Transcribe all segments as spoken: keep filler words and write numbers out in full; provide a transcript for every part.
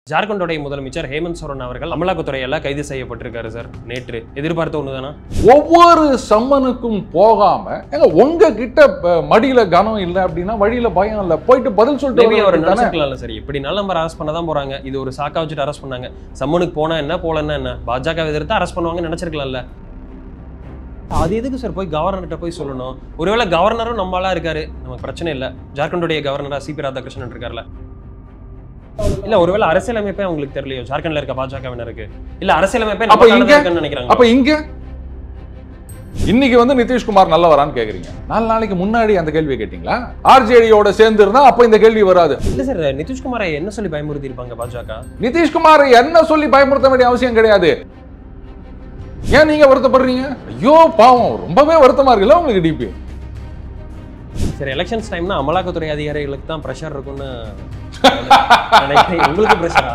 ஜார்க்கண்டோடைய முதலமைச்சர் ஹேமந்த் சோரன் அவர்கள் அமலாக்கத்துறையால கைது செய்யப்பட்டிருக்காரு சார். நேற்று எதிர்பார்த்த ஒண்ணுதானா? ஒவ்வொரு சம்மனுக்கும் போகாம எங்க உங்க கிட்ட மடியில கனம் இல்லை அப்படின்னா வழியில பயம் இல்லை, போயிட்டு பதில் சொல்லிட்டு அவர் நினைச்சுக்கலாம்ல சார். எப்படினாலும் நம்ம அரெஸ்ட் பண்ண தான் போறாங்க. இது ஒரு சாக்கா வச்சுட்டு அரெஸ்ட் பண்ணாங்க. சம்மனுக்கு போனா என்ன போலன்னா என்ன, பாஜக எதிர்த்து அரெஸ்ட் பண்ணுவாங்கன்னு நினைச்சிருக்கலாம்ல. அது எதுக்கு சார் போய் கவர்னர்கிட்ட போய் சொல்லணும்? ஒருவேளை கவர்னரும் நம்மளா இருக்காரு, நமக்கு பிரச்சனை இல்லை. ஜார்க்கண்டோடைய கவர்னரா சிபி ராதாகிருஷ்ணன் இருக்காருல்ல, இல்ல ஒருவேளை அரசியலமைப்பே உங்களுக்கு தெரியலையோ ஜார்க்கண்ட்ல இருக்க பாஜகவினருக்கு? இல்ல அரசியலமைப்பே நம்ம நினைக்கிறாங்க. அப்ப இங்க இன்னைக்கு வந்து நிதிஷ்குமார் நல்லவரான்னு கேக்குறீங்க, நாலு நாளைக்கு முன்னாடி அந்த கேள்வியை கேட்டீங்களா? ஆர்ஜேடியோட சேர்ந்து இருந்தா அப்ப இந்த கேள்வி வராது. இல்ல சார், நிதிஷ்குமாரை என்ன சொல்லி பயமுறுத்தி இருப்பாங்க பாஜக? நிதிஷ்குமாரை என்ன சொல்லி பயமுறுத்த வேண்டிய அவசியம் கிடையாது. ஏன் நீங்க வருத்தப்படுறீங்க? ஐயோ பாவம், ரொம்பவே வருத்தமா இருக்குல்ல உங்களுக்கு டிபி. சரி, எலெக்ஷன்ஸ் டைம்னா அமலாக்கத்துறை அதிகாரிகளுக்கு தான் பிரஷர் இருக்கும்னு உங்களுக்கு பிரஷரா?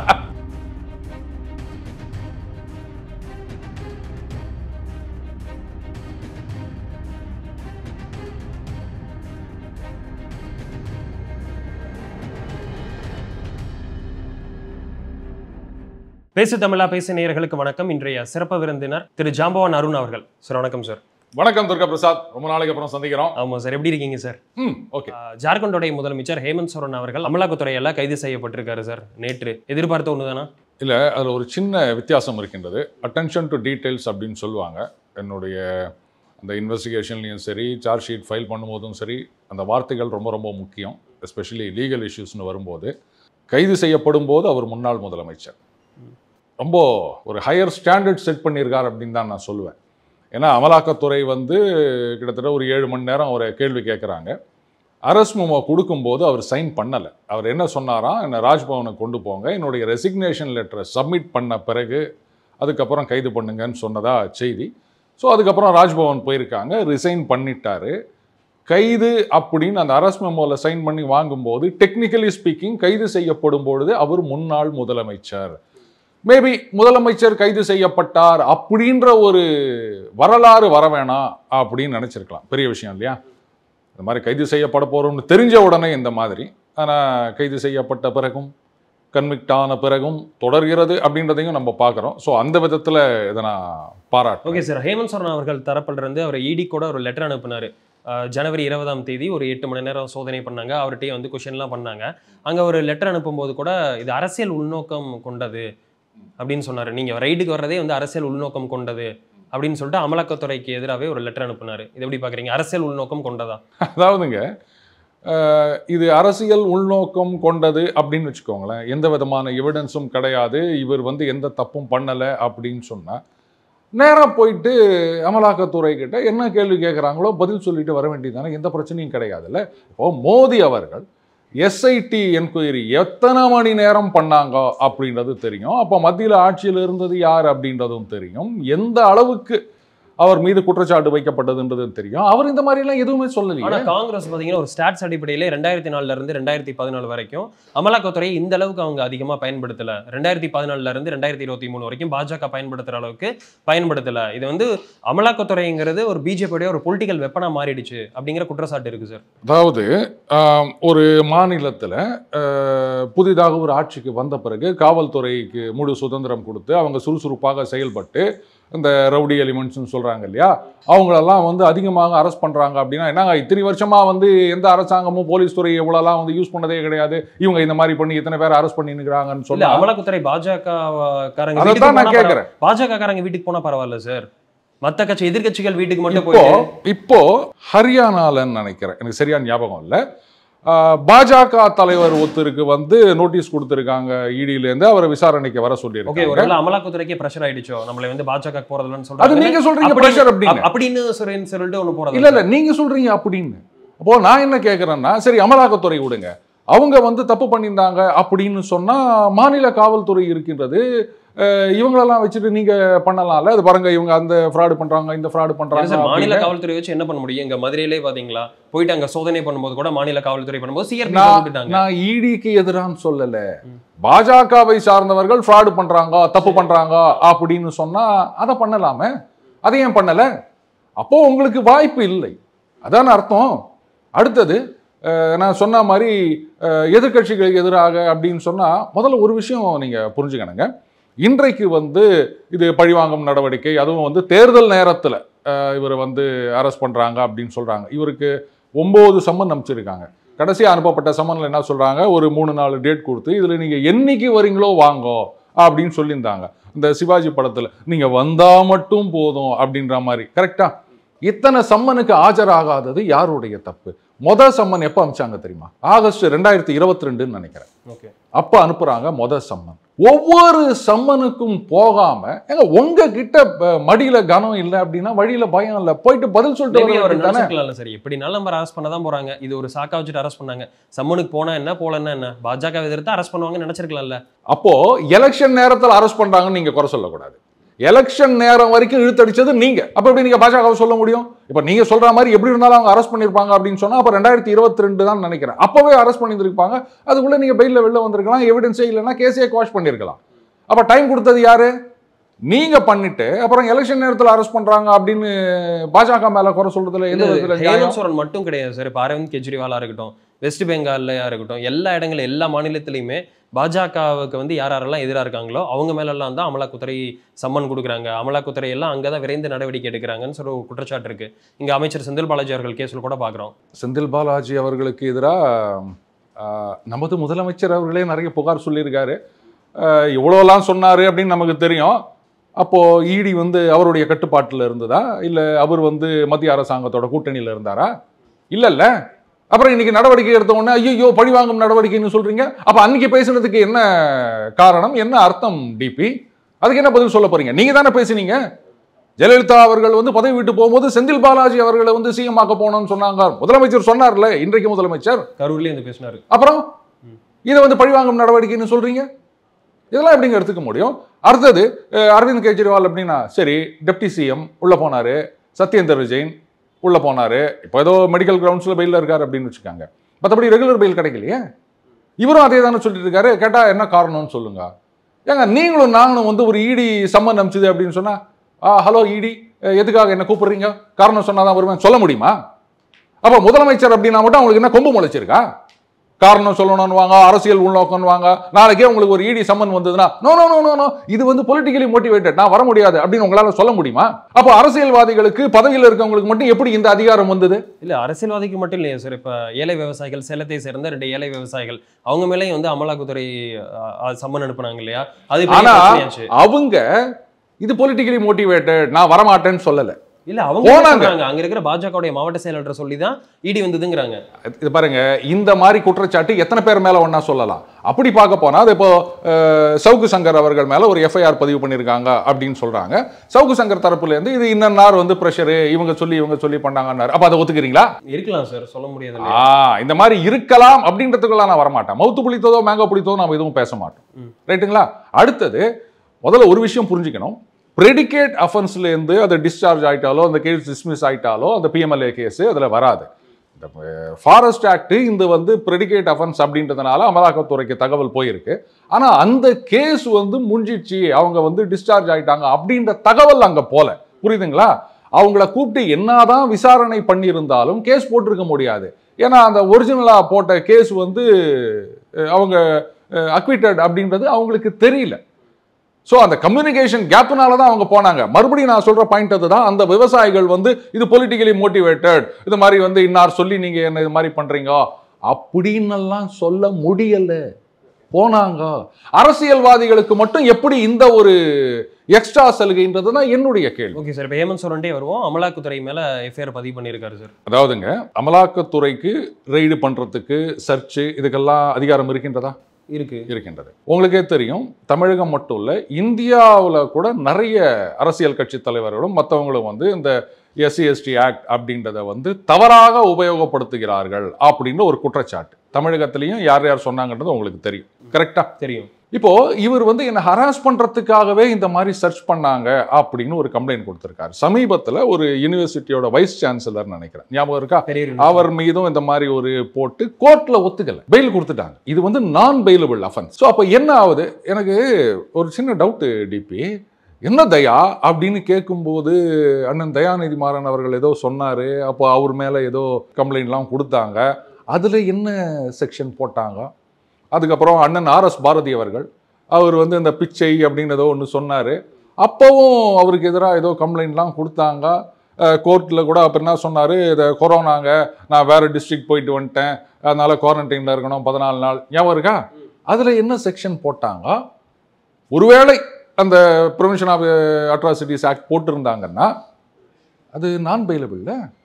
பேசு தமிழா பேசு நேயர்களுக்கு வணக்கம். இன்றைய சிறப்பு விருந்தினர் திரு ஜாம்பவான் அருண் அவர்கள். சார் வணக்கம் சார். வணக்கம் துர்கா பிரசாத், ரொம்ப நாளைக்கு அப்புறம் சந்திக்கிறோம். ஆமா சார், எப்படி இருக்கீங்க சார்? ம் ஓகே. ஜார்க்கண்டோடைய முதலமைச்சர் ஹேமந்த் சோரன் அவர்கள் அமலாக்கத்துறையால கைது செய்யப்பட்டிருக்காரு சார். நேற்று எதிர்பார்த்த ஒண்ணுதானா? இல்ல, அதுல ஒரு சின்ன வித்தியாசம் இருக்கின்றது. அட்டென்ஷன் டு டீடைல்ஸ் அப்படின்னு சொல்லுவாங்க. என்னுடைய அந்த இன்வெஸ்டிகேஷன்லையும் சரி, சார்ஜ் ஷீட் ஃபைல் பண்ணும்போதும் சரி, அந்த வார்த்தைகள் ரொம்ப ரொம்ப முக்கியம். எஸ்பெஷலி லீகல் இஷ்யூஸ்னு வரும்போது. கைது செய்யப்படும் போது அவர் முன்னாள் முதலமைச்சர், ரொம்ப ஒரு ஹையர் ஸ்டாண்டர்ட் செட் பண்ணியிருக்கார் அப்படின்னு தான் நான் சொல்லுவேன். ஏன்னா அமலாக்கத்துறை வந்து கிட்டத்தட்ட ஒரு ஏழு மணி நேரம் ஒரு கேள்வி கேட்குறாங்க. அரசு மெமோ கொடுக்கும்போது அவர் சைன் பண்ணலை. அவர் என்ன சொன்னாராம், என்னை ராஜ்பவனுக்கு கொண்டு போங்க, என்னுடைய ரெசிக்னேஷன் லெட்டரை சப்மிட் பண்ண பிறகு அதுக்கப்புறம் கைது பண்ணுங்கன்னு சொன்னதா செய்தி. ஸோ அதுக்கப்புறம் ராஜ்பவன் போயிருக்காங்க, ரிசைன் பண்ணிட்டாரு. கைது அப்படின்னு அந்த அரசு மெமோவில் சைன் பண்ணி வாங்கும்போது டெக்னிக்கலி ஸ்பீக்கிங் கைது செய்யப்படும் பொழுது அவர் முன்னாள் முதலமைச்சர். மேபி முதலமைச்சர் கைது செய்யப்பட்டார் அப்படின்ற ஒரு வரலாறு வர வேணாம் அப்படின்னு நினைச்சிருக்கலாம். பெரிய விஷயம் இல்லையா? இந்த மாதிரி கைது செய்யப்பட போறோம்னு தெரிஞ்ச உடனே இந்த மாதிரி, ஆனால் கைது செய்யப்பட்ட பிறகும் கன்விக்ட் ஆன பிறகும் தொடர்கிறது அப்படின்றதையும் நம்ம பார்க்குறோம். ஸோ அந்த விதத்தில் இதை நான் பாராட்டு. ஓகே சார், ஹேமந்த் சோரன் அவர்கள் தரப்பில் இருந்து அவர் இடி கூட ஒரு லெட்டர் அனுப்பினார். ஜனவரி இருபதாம் தேதி ஒரு எட்டு மணி நேரம் சோதனை பண்ணாங்க. அவர்கிட்டயே வந்து கொஷின்லாம் பண்ணாங்க. அங்கே ஒரு லெட்டர் அனுப்பும்போது கூட இது அரசியல் உள்நோக்கம் கொண்டது அப்படின்னு சொன்னாரு. நீங்க ரைடுக்கு வர்றதே வந்து அரசியல் உள்நோக்கம் கொண்டது அப்படின்னு சொல்லிட்டு அமலாக்கத்துறைக்கு எதிராகவே ஒரு லெட்டர் அனுப்புனாரு. இது எப்படி பாக்குறீங்க? அரசியல் உள்நோக்கம் கொண்டதா? அதாவதுங்க, இது அரசியல் உள்நோக்கம் கொண்டது அப்படின்னு வச்சுக்கோங்களேன். எந்த விதமான எவிடன்ஸும் கிடையாது, இவர் வந்து எந்த தப்பும் பண்ணலை அப்படின்னு சொன்னா நேராக போயிட்டு அமலாக்கத்துறை கிட்ட என்ன கேள்வி கேட்குறாங்களோ பதில் சொல்லிட்டு வர வேண்டியதானே, எந்த பிரச்சனையும் கிடையாதுல்ல. இப்போ மோடி அவர்கள் எஸ்ஐடி என்கொயரி எத்தனை மணி நேரம் பண்ணாங்க அப்படின்றது தெரியும். அப்போ மத்தியில் ஆட்சியில் இருந்தது யார் அப்படின்றதும் தெரியும். எந்த அளவுக்கு அவர் மீது குற்றச்சாட்டு வைக்கப்பட்டதுன்றது தெரியும். அவர் இந்த மாதிரி எல்லாம் எதுவுமே சொல்லலையே. ஆனா காங்கிரஸ் பாத்தீங்கன்னா ஒரு ஸ்டாட்ஸ் அடிப்படையில ரெண்டாயிரத்தி நாலுல இருந்து ரெண்டாயிரத்தி பதினாலு வரைக்கும் அமலாக்கத்துறையை இந்த அளவுக்கு அவங்க அதிகமா பயன்படுத்தல. ரெண்டாயிரத்தி பதினாலுல இருந்து ரெண்டாயிரத்தி இருபத்தி மூணு வரைக்கும் பாஜக பயன்படுத்துற அளவுக்கு பயன்படுத்தல. இது வந்து அமலாக்கத்துறைங்கிறது ஒரு பிஜேபியோட ஒரு பொலிட்டிக்கல் வெப்பனா மாறிடுச்சு அப்படிங்கிற குற்றச்சாட்டு இருக்கு சார். அதாவது ஒரு மாநிலத்துல புதிதாக ஒரு ஆட்சிக்கு வந்த பிறகு காவல்துறைக்கு முழு சுதந்திரம் கொடுத்து அவங்க சுறுசுறுப்பாக செயல்பட்டு இந்த ரவுடி எலிமெண்ட்ஸ்னு சொல்கிறாங்க இல்லையா, அவங்களெல்லாம் வந்து அதிகமாக அரெஸ்ட் பண்ணுறாங்க அப்படின்னா என்னங்க, இத்தனை வருஷமாக வந்து எந்த அரசாங்கமும் போலீஸ் துறை எவ்வளோலாம் வந்து யூஸ் பண்ணதே கிடையாது, இவங்க இந்த மாதிரி பண்ணி இத்தனை பேர் அரெஸ்ட் பண்ணிருக்கிறாங்கன்னு சொல்லி அமலாக்கத்துறை பாஜக காரங்க நான் கேட்குறேன். பாஜக காரங்க வீட்டுக்கு போனால் பரவாயில்ல சார், மற்ற கட்சி எதிர்கட்சிகள் வீட்டுக்கு மட்டும் போய் இப்போ ஹரியானாலன்னு நினைக்கிறேன், எனக்கு சரியான ஞாபகம் இல்லை, பாஜக தலைவர் ஒருத்தருக்கு வந்து நோட்டீஸ் கொடுத்திருக்காங்க இடியிலேருந்து, அவரை விசாரணைக்கு வர சொல்லியிருக்காங்க. ஓகே, ஒருவேளை அமலாக்கத்துறைக்கே பிரஷர் ஆயிடுச்சோ நம்மளை வந்து பாஜக போறதுலன்னு சொல்றாங்க. அது நீங்க சொல்றீங்க பிரஷர் அப்படின்னு அப்படின்னு சொல்லிட்டு ஒன்னு போறது இல்ல இல்ல, நீங்க சொல்றீங்க அப்படின்னு. அப்போ நான் என்ன கேட்கறேன்னா, சரி அமலாக்கத்துறை விடுங்க, அவங்க வந்து தப்பு பண்ணியிருந்தாங்க அப்படின்னு சொன்னா மாநில காவல்துறை இருக்கின்றது, இவங்களெல்லாம் வச்சுட்டு நீங்க பண்ணலாம்ல. அது பாருங்க, இவங்க அந்த ஃப்ராடு பண்றாங்க, இந்த ஃப்ராடு பண்றாங்க. மாநில காவல்துறை வச்சு என்ன பண்ண முடியும்? இங்க மதுரையிலே பாத்தீங்களா, போயிட்டு அங்க சோதனை பண்ணும்போது கூட மாநில காவல்துறை பண்ணும்போது சிஆர்பி போட்டுட்டாங்க. நான் இடிக்கு எதிரான்னு சொல்லல, பாஜகவை சார்ந்தவர்கள் ஃப்ராடு பண்றாங்க, தப்பு பண்றாங்க அப்படின்னு சொன்னா அதை பண்ணலாமே, அதை ஏன் பண்ணல? அப்போ உங்களுக்கு வாய்ப்பு இல்லை, அதான அர்த்தம். அடுத்தது நான் சொன்ன மாதிரி எதிர்கட்சிகளுக்கு எதிராக அப்படின்னு சொன்னால் முதல்ல ஒரு விஷயம் நீங்கள் புரிஞ்சுக்கணுங்க. இன்றைக்கு வந்து இது பழிவாங்கும் நடவடிக்கை, அதுவும் வந்து தேர்தல் நேரத்தில் இவரை வந்து அரெஸ்ட் பண்ணுறாங்க அப்படின்னு சொல்கிறாங்க. இவருக்கு ஒம்பது சம்மன் அனுப்பிச்சிருக்காங்க. கடைசியாக அனுப்பப்பட்ட சம்மனில் என்ன சொல்கிறாங்க, ஒரு மூணு நாலு டேட் கொடுத்து இதில் நீங்கள் என்னைக்கு வரீங்களோ வாங்கோ அப்படின்னு சொல்லியிருந்தாங்க. இந்த சிவாஜி படத்தில் நீங்கள் வந்தால் மட்டும் போதும் அப்படின்ற மாதிரி. கரெக்டாக இத்தனை சம்மனுக்கு ஆஜராகாதது யாருடைய தப்பு? மொதல் சம்மன் எப்போ அனுப்பிச்சாங்க தெரியுமா? ஆகஸ்ட் ரெண்டாயிரத்தி இருபத்தி ரெண்டுன்னு நினைக்கிறேன். ஓகே, அப்போ அனுப்புகிறாங்க மொதல் சம்மன். ஒவ்வொரு சம்மனுக்கும் போகாம ஏங்க உங்ககிட்ட மடியில கனம் இல்லை அப்படின்னா வழியில பயம் இல்லை, போயிட்டு பதில் சொல்லிட்டு சரி எப்படினாலும் நம்ம அரெஸ்ட் பண்ண தான் போறாங்க. இது ஒரு சாக்கா வச்சுட்டு அரெஸ்ட் பண்ணாங்க. சம்மனுக்கு போனா என்ன போலன்னா என்ன, பாஜக எதிர்த்து அரெஸ்ட் பண்ணுவாங்கன்னு நினைச்சிருக்கலாம்ல. அப்போ எலெக்ஷன் நேரத்தில் அரெஸ்ட் பண்றாங்கன்னு நீங்க குறை சொல்லக்கூடாது. எலெக்ஷன் நேரம் வரைக்கும் இழுத்தடிச்சது நீங்க. அப்ப எப்படி நீங்க பாஜகவை சொல்ல முடியும்? இப்ப நீங்க சொல்ற மாதிரி எப்படி இருந்தாலும் அவங்க அரெஸ்ட் பண்ணிருப்பாங்க அப்படின்னு சொன்னா அப்ப ரெண்டாயிரத்தி இருபத்தி ரெண்டு தான் நினைக்கிறேன். அப்பவே அரெஸ்ட் பண்ணிருப்பாங்க. அதுக்குள்ள நீங்க பெயில வெளில வந்திருக்கலாம், எவிடன்ஸே இல்லைன்னா கேஸே குவாஷ் பண்ணிருக்கலாம். அப்ப டைம் கொடுத்தது யாரு? நீங்க பண்ணிட்டு அப்புறம் எலெக்ஷன் நேரத்தில் அரெஸ்ட் பண்றாங்க அப்படின்னு பாஜக மேல குறை சொல்றதுல எந்த விதத்துல ஹேமந்த் சோரன் மட்டும் கிடையாது சார். இப்போ அரவிந்த் கெஜ்ரிவாலா இருக்கட்டும், வெஸ்ட் பெங்கால்லையா இருக்கட்டும், எல்லா இடங்களும் எல்லா மாநிலத்திலையுமே பாஜகவுக்கு வந்து யார் யாரெல்லாம் எதிராக இருக்காங்களோ அவங்க மேலெல்லாம் தான் அமலாக்கத்துறை சம்மன் கொடுக்குறாங்க. அமலாக்கத்துறை எல்லாம் அங்கே தான் விரைந்து நடவடிக்கை எடுக்கிறாங்கன்னு சொல்லி ஒரு குற்றச்சாட்டு இருக்கு. இங்கே அமைச்சர் செந்தில் பாலாஜி அவர்கள் கேஸில் கூட பார்க்குறோம். செந்தில் பாலாஜி அவர்களுக்கு எதிராக நமது முதலமைச்சர் அவர்களே நிறைய புகார் சொல்லியிருக்காரு. இவ்வளோலாம் சொன்னார் அப்படின்னு நமக்கு தெரியும். அப்போது இடி வந்து அவருடைய கட்டுப்பாட்டில் இருந்ததா, இல்லை அவர் வந்து மத்திய அரசாங்கத்தோட கூட்டணியில் இருந்தாரா? இல்லைல்ல. அப்புறம் இன்னைக்கு நடவடிக்கை எடுத்த உடனே ஐயோ பழிவாங்கும் நடவடிக்கைன்னு சொல்றீங்க. அப்ப அன்னைக்கு பேசுனதுக்கு என்ன காரணம், என்ன அர்த்தம் டிபி? அதுக்கு என்ன பதில் சொல்ல போறீங்க? நீங்க தானே பேசினீங்க. ஜெயலலிதா அவர்கள் வந்து பதவி விட்டு போகும்போது செந்தில் பாலாஜி அவர்களை வந்து சிஎம் ஆக்க போனோம்னு சொன்னாங்க. முதலமைச்சர் சொன்னார்ல, இன்றைக்கு முதலமைச்சர் கரூர்லயே வந்து பேசினாரு. அப்புறம் இதை வந்து பழிவாங்கும் நடவடிக்கைன்னு சொல்றீங்க. இதெல்லாம் எப்படிங்க எடுத்துக்க முடியும்? அடுத்தது அரவிந்த் கெஜ்ரிவால் அப்படின்னா சரி, டெப்டி சிஎம் உள்ள போனாரு, சத்யேந்தர் ஜெயின் உள்ள போனாரு, இப்போ ஏதோ மெடிக்கல் கிரவுண்ட்ஸ்ல பெயில இருக்காரு அப்படின்னு வச்சுக்காங்க. மற்றபடி ரெகுலர் பெயில் கிடைக்கலையே. இவரும் அதே தானே சொல்லிட்டு இருக்காரு. கேட்டா என்ன காரணம்னு சொல்லுங்க. ஏங்க நீங்களும் நாங்களும் வந்து ஒரு இடி சம்மன் அனுப்பிச்சுது அப்படின்னு சொன்னா ஹலோ இடி எதுக்காக என்ன கூப்பிடுறீங்க, காரணம் சொன்னாதான் வருவேன் சொல்ல முடியுமா? அப்ப முதலமைச்சர் அப்படின்னா மட்டும் அவங்களுக்கு என்ன கொம்பு முளைச்சிருக்கா? காரணம் சொல்லணும்னு வாங்க, அரசியல் உள்நோக்கம் வாங்க. நாளைக்கே உங்களுக்கு ஒரு இடி சம்மன் வந்ததுன்னா நோ நோ நோ நோ இது வந்து பொலிட்டிக்கலி மோட்டிவேட்டட், நான் வர முடியாது அப்படின்னு உங்களால சொல்ல முடியுமா? அப்போ அரசியல்வாதிகளுக்கு பதவியில் இருக்கவங்களுக்கு மட்டும் எப்படி இந்த அதிகாரம் வந்தது? இல்ல அரசியல்வாதிக்கு மட்டும் இல்லையா சார். இப்ப ஏழை விவசாயிகள், சேலத்தை சேர்ந்த ரெண்டு ஏழை விவசாயிகள், அவங்க மேலேயும் வந்து அமலாக்கத்துறை சம்மன் அனுப்புனாங்க இல்லையா? அது ஆனா அவங்க இது பொலிட்டிக்கலி மோட்டிவேட்டட், நான் வரமாட்டேன்னு சொல்லல. இல்ல அவங்க சொல்றாங்க, அங்க இருக்கிற பாஜகவுடைய மாவட்ட செயலாளர் சொல்லி தான் இடி வந்ததுங்கறாங்க. இது பாருங்க, இந்த மாதிரி குற்றச்சாட்டு எத்தனை பேர் மேல ஒண்ணா சொல்லலாம். அப்படி பார்க்க போனா இப்போ சவுக்கு சங்கர் அவர்கள் மேல ஒரு எஃப்ஐஆர் பதிவு பண்ணிருக்காங்க அப்படின்னு சொல்றாங்க. சவுக்கு சங்கர் தரப்புல இருந்து இது இன்னன்னார் வந்து பிரஷர், இவங்க சொல்லி இவங்க சொல்லி பண்ணாங்கன்னாரு. அப்ப அதை ஒத்துக்கிறீங்களா? இருக்கலாம் சார், சொல்ல முடியாது. ஆ இந்த மாதிரி இருக்கலாம் அப்படின்றதுக்குள்ள நான் வரமாட்டேன். மவுத்து புளித்ததோ மேங்கோ புளித்ததோ நாம எதுவும் பேச மாட்டோம். ரைட்டுங்களா? அடுத்தது முதல்ல ஒரு விஷயம் புரிஞ்சுக்கணும். ப்ரெடிகேட் அஃபென்ஸ்ல இருந்து அது டிஸ்சார்ஜ் ஆயிட்டாலோ, அந்த கேஸ் டிஸ்மிஸ் ஆயிட்டாலோ அந்த பிஎம்எல்ஏ கேஸ் அதுல வராது. இந்த ஃபாரஸ்ட் ஆக்ட் இந்த வந்து ப்ரெடிகேட் அஃபென்ஸ் அப்படின்றதுனால அமலாக்கத்துறைக்கு தகவல் போயிருக்கு. ஆனா அந்த கேஸ் வந்து முடிஞ்சிச்சு, அவங்க வந்து டிஸ்சார்ஜ் ஆயிட்டாங்க அப்படின்ற தகவல் அங்க போல. புரியுதுங்களா? அவங்கள கூப்பிட்டு என்னதான் விசாரணை பண்ணியிருந்தாலும் கேஸ் போட்டிருக்க முடியாது. ஏன்னா அந்த ஒரிஜினலா போட்ட கேஸ் வந்து அவங்க அக்விட்டட் அப்படின்றது அவங்களுக்கு தெரியல. ஸோ அந்த கம்யூனிகேஷன் கேப்னால தான் அவங்க போனாங்க. மறுபடியும் நான் சொல்ற பாயிண்ட் அதுதான், அந்த விவசாயிகள் வந்து இது பொலிட்டிக்கலி மோட்டிவேட்டட், இது மாதிரி வந்து இன்னார் சொல்லி நீங்க என்ன இது மாதிரி பண்றீங்க அப்படின்னெல்லாம் சொல்ல முடியல. போனாங்க. அரசியல்வாதிகளுக்கு மட்டும் எப்படி இந்த ஒரு எக்ஸ்ட்ரா சலுகைன்றது தான் என்னுடைய கேள்வி. ஓகே சார், இப்போ ஹேமந்த் சோரன்டே வருவோம். அமலாக்கத்துறை மேல எஃப்ஐஆர் பதிவு பண்ணியிருக்காரு சார். அதாவதுங்க, அமலாக்கத்துறைக்கு ரெய்டு பண்றதுக்கு, சர்ச் இதுக்கெல்லாம் அதிகாரம் இருக்கின்றதா? இருக்கு இருக்கின்றது. உங்களுக்கே தெரியும், தமிழகம் மட்டும் இல்ல, இந்தியாவில் கூட நிறைய அரசியல் கட்சி தலைவர்களும் மற்றவங்களும் வந்து இந்த எஸ்சி எஸ்டி ஆக்ட் அப்படின்றத வந்து தவறாக உபயோகப்படுத்துகிறார்கள் அப்படின்னு ஒரு குற்றச்சாட்டு தமிழகத்திலையும் யார் யார் சொன்னாங்கன்றது உங்களுக்கு தெரியும். கரெக்டா? தெரியும். இப்போ இவர் வந்து என்ன ஹராஸ் பண்றதுக்காகவே இந்த மாதிரி சர்ச் பண்ணாங்க அப்படின்னு ஒரு கம்ப்ளைண்ட் கொடுத்திருக்காரு. சமீபத்துல ஒரு யூனிவர்சிட்டியோட வைஸ் சான்சலர் நினைக்கிறேன், ஞாபகம் இருக்கா, அவர் மீதும் இந்த மாதிரி ஒரு போட்டு கோர்ட்ல ஒத்துக்கல, பெயில் கொடுத்துட்டாங்க. இது வந்து நான் பெயிலபிள் அஃபென்ஸ். ஸோ அப்போ என்ன ஆகுது? எனக்கு ஒரு சின்ன டவுட் டிபி, என்ன தயா அப்படின்னு கேட்கும்போது அண்ணன் தயாநிதி மாறன் அவர்கள் ஏதோ சொன்னாரு, அப்போ அவர் மேல ஏதோ கம்ப்ளைண்ட்லாம் கொடுத்தாங்க. அதில் என்ன செக்ஷன் போட்டாங்க? அதுக்கப்புறம் அண்ணன் ஆர் எஸ் பாரதி அவர்கள் அவர் வந்து இந்த பிச்சை அப்படின்றதோ ஒன்று சொன்னார். அப்போவும் அவருக்கு எதிராக ஏதோ கம்ப்ளைண்ட்லாம் கொடுத்தாங்க. கோர்ட்டில் கூட அப்புறம் என்ன சொன்னார், இதை கொரோனாங்க, நான் வேறு டிஸ்ட்ரிக்ட் போயிட்டு வந்துட்டேன், அதனால் குவாரண்டைனில் இருக்கணும் பதினாலு நாள். ஞாபகம் இருக்கா? அதில் என்ன செக்ஷன் போட்டாங்க? ஒருவேளை அந்த ப்ரிவென்ஷன் ஆஃப் அட்ராசிட்டிஸ் ஆக்ட் போட்டிருந்தாங்கன்னா அது நான் பெயிலபிள்.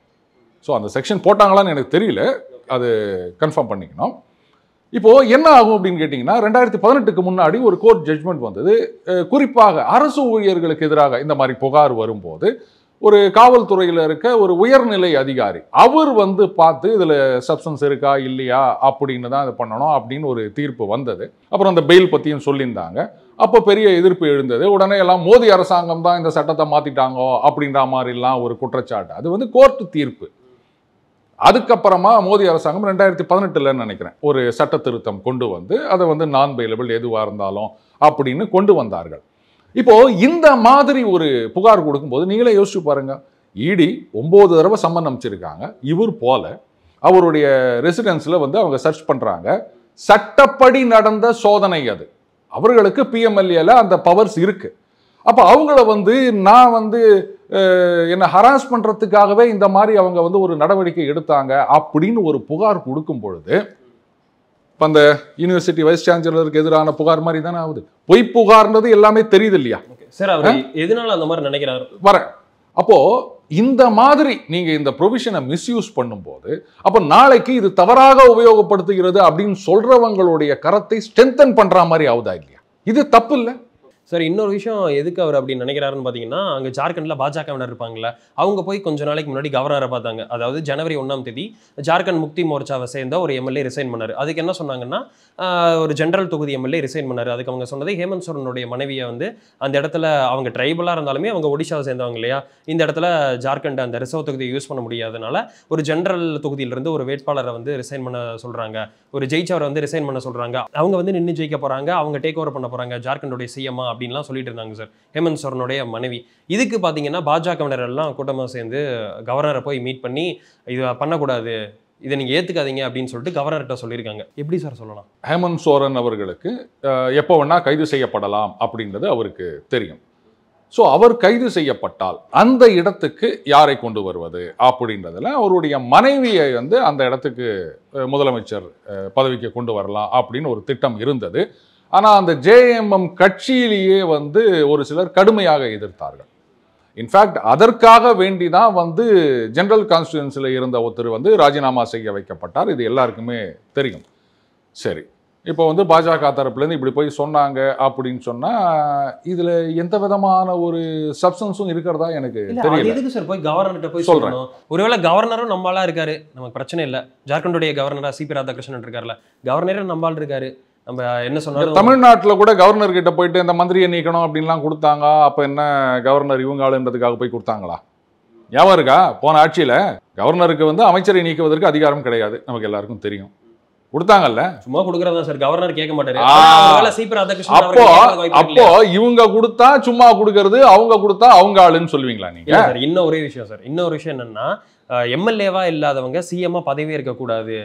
ஸோ அந்த செக்ஷன் போட்டாங்களான்னு எனக்கு தெரியல, அது கன்ஃபார்ம் பண்ணிக்கணும். இப்போது என்ன ஆகும் அப்படின்னு கேட்டிங்கன்னா, ரெண்டாயிரத்தி பதினெட்டுக்கு முன்னாடி ஒரு கோர்ட் ஜட்ஜ்மெண்ட் வந்தது. குறிப்பாக அரசு ஊழியர்களுக்கு எதிராக இந்த மாதிரி புகார் வரும்போது ஒரு காவல்துறையில் இருக்க ஒரு உயர்நிலை அதிகாரி அவர் வந்து பார்த்து இதில் சப்ஸ்டன்ஸ் இருக்கா இல்லையா அப்படின்னு தான் இது பண்ணணும் அப்படின்னு ஒரு தீர்ப்பு வந்தது. அப்புறம் அந்த பெயில் பற்றியும் சொல்லியிருந்தாங்க. அப்போ பெரிய எதிர்ப்பு எழுந்தது. உடனே எல்லாம் மோடி அரசாங்கம் தான் இந்த சட்டத்தை மாற்றிட்டாங்கோ அப்படின்ற மாதிரிலாம் ஒரு குற்றச்சாட்டு. அது வந்து கோர்ட்டு தீர்ப்பு. அதுக்கப்புறமா மோடி அரசாங்கம் ரெண்டாயிரத்தி பதினெட்டுலன்னு நினைக்கிறேன் ஒரு சட்ட திருத்தம் கொண்டு வந்து அதை வந்து நான் பெயிலபிள் எதுவாக இருந்தாலும் அப்படின்னு கொண்டு வந்தார்கள். இப்போ இந்த மாதிரி ஒரு புகார் கொடுக்கும்போது நீங்களே யோசிச்சு பாருங்க, இடி ஒன்பது தடவை சம்மன் அமைச்சிருக்காங்க. இவர் போல அவருடைய ரெசிடென்ஸ்ல வந்து அவங்க சர்ச் பண்றாங்க. சட்டப்படி நடந்த சோதனை அது. அவர்களுக்கு பிஎம்எல்ஏல அந்த பவர்ஸ் இருக்கு. அப்போ அவங்கள வந்து நான் வந்து என்ன ஹராஸ் பண்றதுக்காகவே இந்த மாதிரி அவங்க வந்து ஒரு நடவடிக்கை எடுத்தாங்க அப்படின்னு ஒரு புகார் கொடுக்கும் பொழுது இப்போ அந்த யூனிவர்சிட்டி வைஸ் சான்சலருக்கு எதிரான புகார் மாதிரி தானே ஆகுது. பொய் புகார்ன்றது எல்லாமே தெரியுது இல்லையா சார்? அவர் எதனால அந்த மாதிரி நினைக்கிறாரு வர அப்போ இந்த மாதிரி நீங்க இந்த ப்ரொவிஷனை மிஸ்யூஸ் பண்ணும்போது அப்போ நாளைக்கு இது தவறாக உபயோகப்படுத்துகிறது அப்படின்னு சொல்றவங்களுடைய கரத்தை ஸ்ட்ரென்தன் பண்ற மாதிரி ஆகுதா இல்லையா? இது தப்பு இல்லை சார். இன்னொரு விஷயம் எதுக்கு அவர் அப்படி நினைக்கிறாருன்னு பார்த்தீங்கன்னா, அங்கே ஜார்க்கண்டில் பாஜகவினர் இருப்பாங்கல்ல, அவங்க போய் கொஞ்ச நாளைக்கு முன்னாடி கவர்னரை பார்த்தாங்க. அதாவது ஜனவரி ஒன்றாம் தேதி ஜார்க்கண்ட் முக்தி மோர்ச்சாவை சேர்ந்த ஒரு எம்எல்ஏ ரிசைன் பண்ணார். அதுக்கு என்ன சொன்னாங்கன்னா, ஒரு ஜென்ரல் தொகுதி எம்எல்ஏ ரிசைன் பண்ணார். அதுக்கு அவங்க சொன்னது ஹேமந்த் சோரனுடைய மனைவியை வந்து அந்த இடத்துல அவங்க ட்ரைபலாக இருந்தாலுமே அவங்க ஒடிஷாவை சேர்ந்தவங்க இல்லையா, இந்த இடத்துல ஜார்க்கண்ட் அந்த ரிசர்வ் தொகுதியை யூஸ் பண்ண முடியாதனால ஒரு ஜென்ரல் தொகுதியிலிருந்து ஒரு வேட்பாளரை வந்து ரிசைன் பண்ண சொல்கிறாங்க, ஒரு ஜெயிச்சவரை வந்து ரிசைன் பண்ண சொல்கிறாங்க. அவங்க வந்து நின்று ஜெயிக்க போகிறாங்க, அவங்க டேக் ஓவர் பண்ண போகிறாங்க ஜார்க்கண்டோடைய சிஎம்மா அப்படின்லாம் சொல்லிட்டு இருந்தாங்க சார் ஹேமந்த் சோரனுடைய மனைவி. இதுக்கு பார்த்தீங்கன்னா பாஜகவினர் எல்லாம் கூட்டமாக சேர்ந்து கவர்னரை போய் மீட் பண்ணி இது பண்ணக்கூடாது, இதை நீங்கள் ஏற்றுக்காதீங்க அப்படின்னு சொல்லிட்டு கவர்னர்கிட்ட சொல்லியிருக்காங்க. எப்படி சார் சொல்லலாம்? ஹேமந்த் சோரன் அவர்களுக்கு எப்போ வேணா கைது செய்யப்படலாம் அப்படின்றது அவருக்கு தெரியும். ஸோ அவர் கைது செய்யப்பட்டால் அந்த இடத்துக்கு யாரை கொண்டு வருவது அப்படின்றதுல அவருடைய மனைவியை வந்து அந்த இடத்துக்கு முதலமைச்சர் பதவிக்கு கொண்டு வரலாம் அப்படின்னு ஒரு திட்டம் இருந்தது. ஆனால் அந்த ஜேஎம்எம் கட்சியிலேயே வந்து ஒரு சிலர் கடுமையாக எதிர்த்தார்கள். இன்ஃபேக்ட் அதற்காக வேண்டி தான் வந்து ஜெனரல் கான்ஸ்டியூன்சியில் இருந்த ஒருத்தர் வந்து ராஜினாமா செய்ய வைக்கப்பட்டார். இது எல்லாருக்குமே தெரியும். சரி, இப்போ வந்து பாஜக தரப்புலேருந்து இப்படி போய் சொன்னாங்க அப்படின்னு சொன்னால் இதில் எந்த விதமான ஒரு சப்ஸ்டன்ஸும் இருக்கிறதா எனக்கு தெரியல. எதுக்கு சார் போய் கவர்னர்கிட்ட போய் சொல்கிறேன்? ஒருவேளை கவர்னரும் நம்மளா இருக்காரு, நமக்கு பிரச்சனை இல்லை. ஜார்க்கண்டுடைய கவர்னரா சிபி ராதாகிருஷ்ணன் இருக்கார்ல, கவர்னரே நம்மால் இருக்காரு. நம்ம என்ன சொன்னாலும் தமிழ்நாட்டில் கூட கவர்னர் கிட்ட போயிட்டு இந்த மந்திரியை நீக்கணும் அப்படின்லாம் கொடுத்தாங்க. அப்போ என்ன கவர்னர் இவங்க ஆளுன்றதுக்காக போய் கொடுத்தாங்களா? ஞாபகம் இருக்கா? போன ஆட்சியில் கவர்னருக்கு வந்து அமைச்சரை நீக்குவதற்கு அதிகாரம் கிடையாது, நமக்கு எல்லாருக்கும் தெரியும். கொடுத்தாங்கல்ல, சும்மா கொடுக்கறதா சார், கவர்னர் கேட்க மாட்டாரு. அப்போ அப்போ இவங்க கொடுத்தா சும்மா கொடுக்கறது, அவங்க கொடுத்தா அவங்க ஆளுன்னு சொல்லுவீங்களா நீங்க? இன்னும் ஒரே விஷயம் சார், இன்னொரு விஷயம் என்னன்னா, எம்எல்ஏவா இல்லாதவங்க சிஎம்மா பதவி இருக்க கூடாது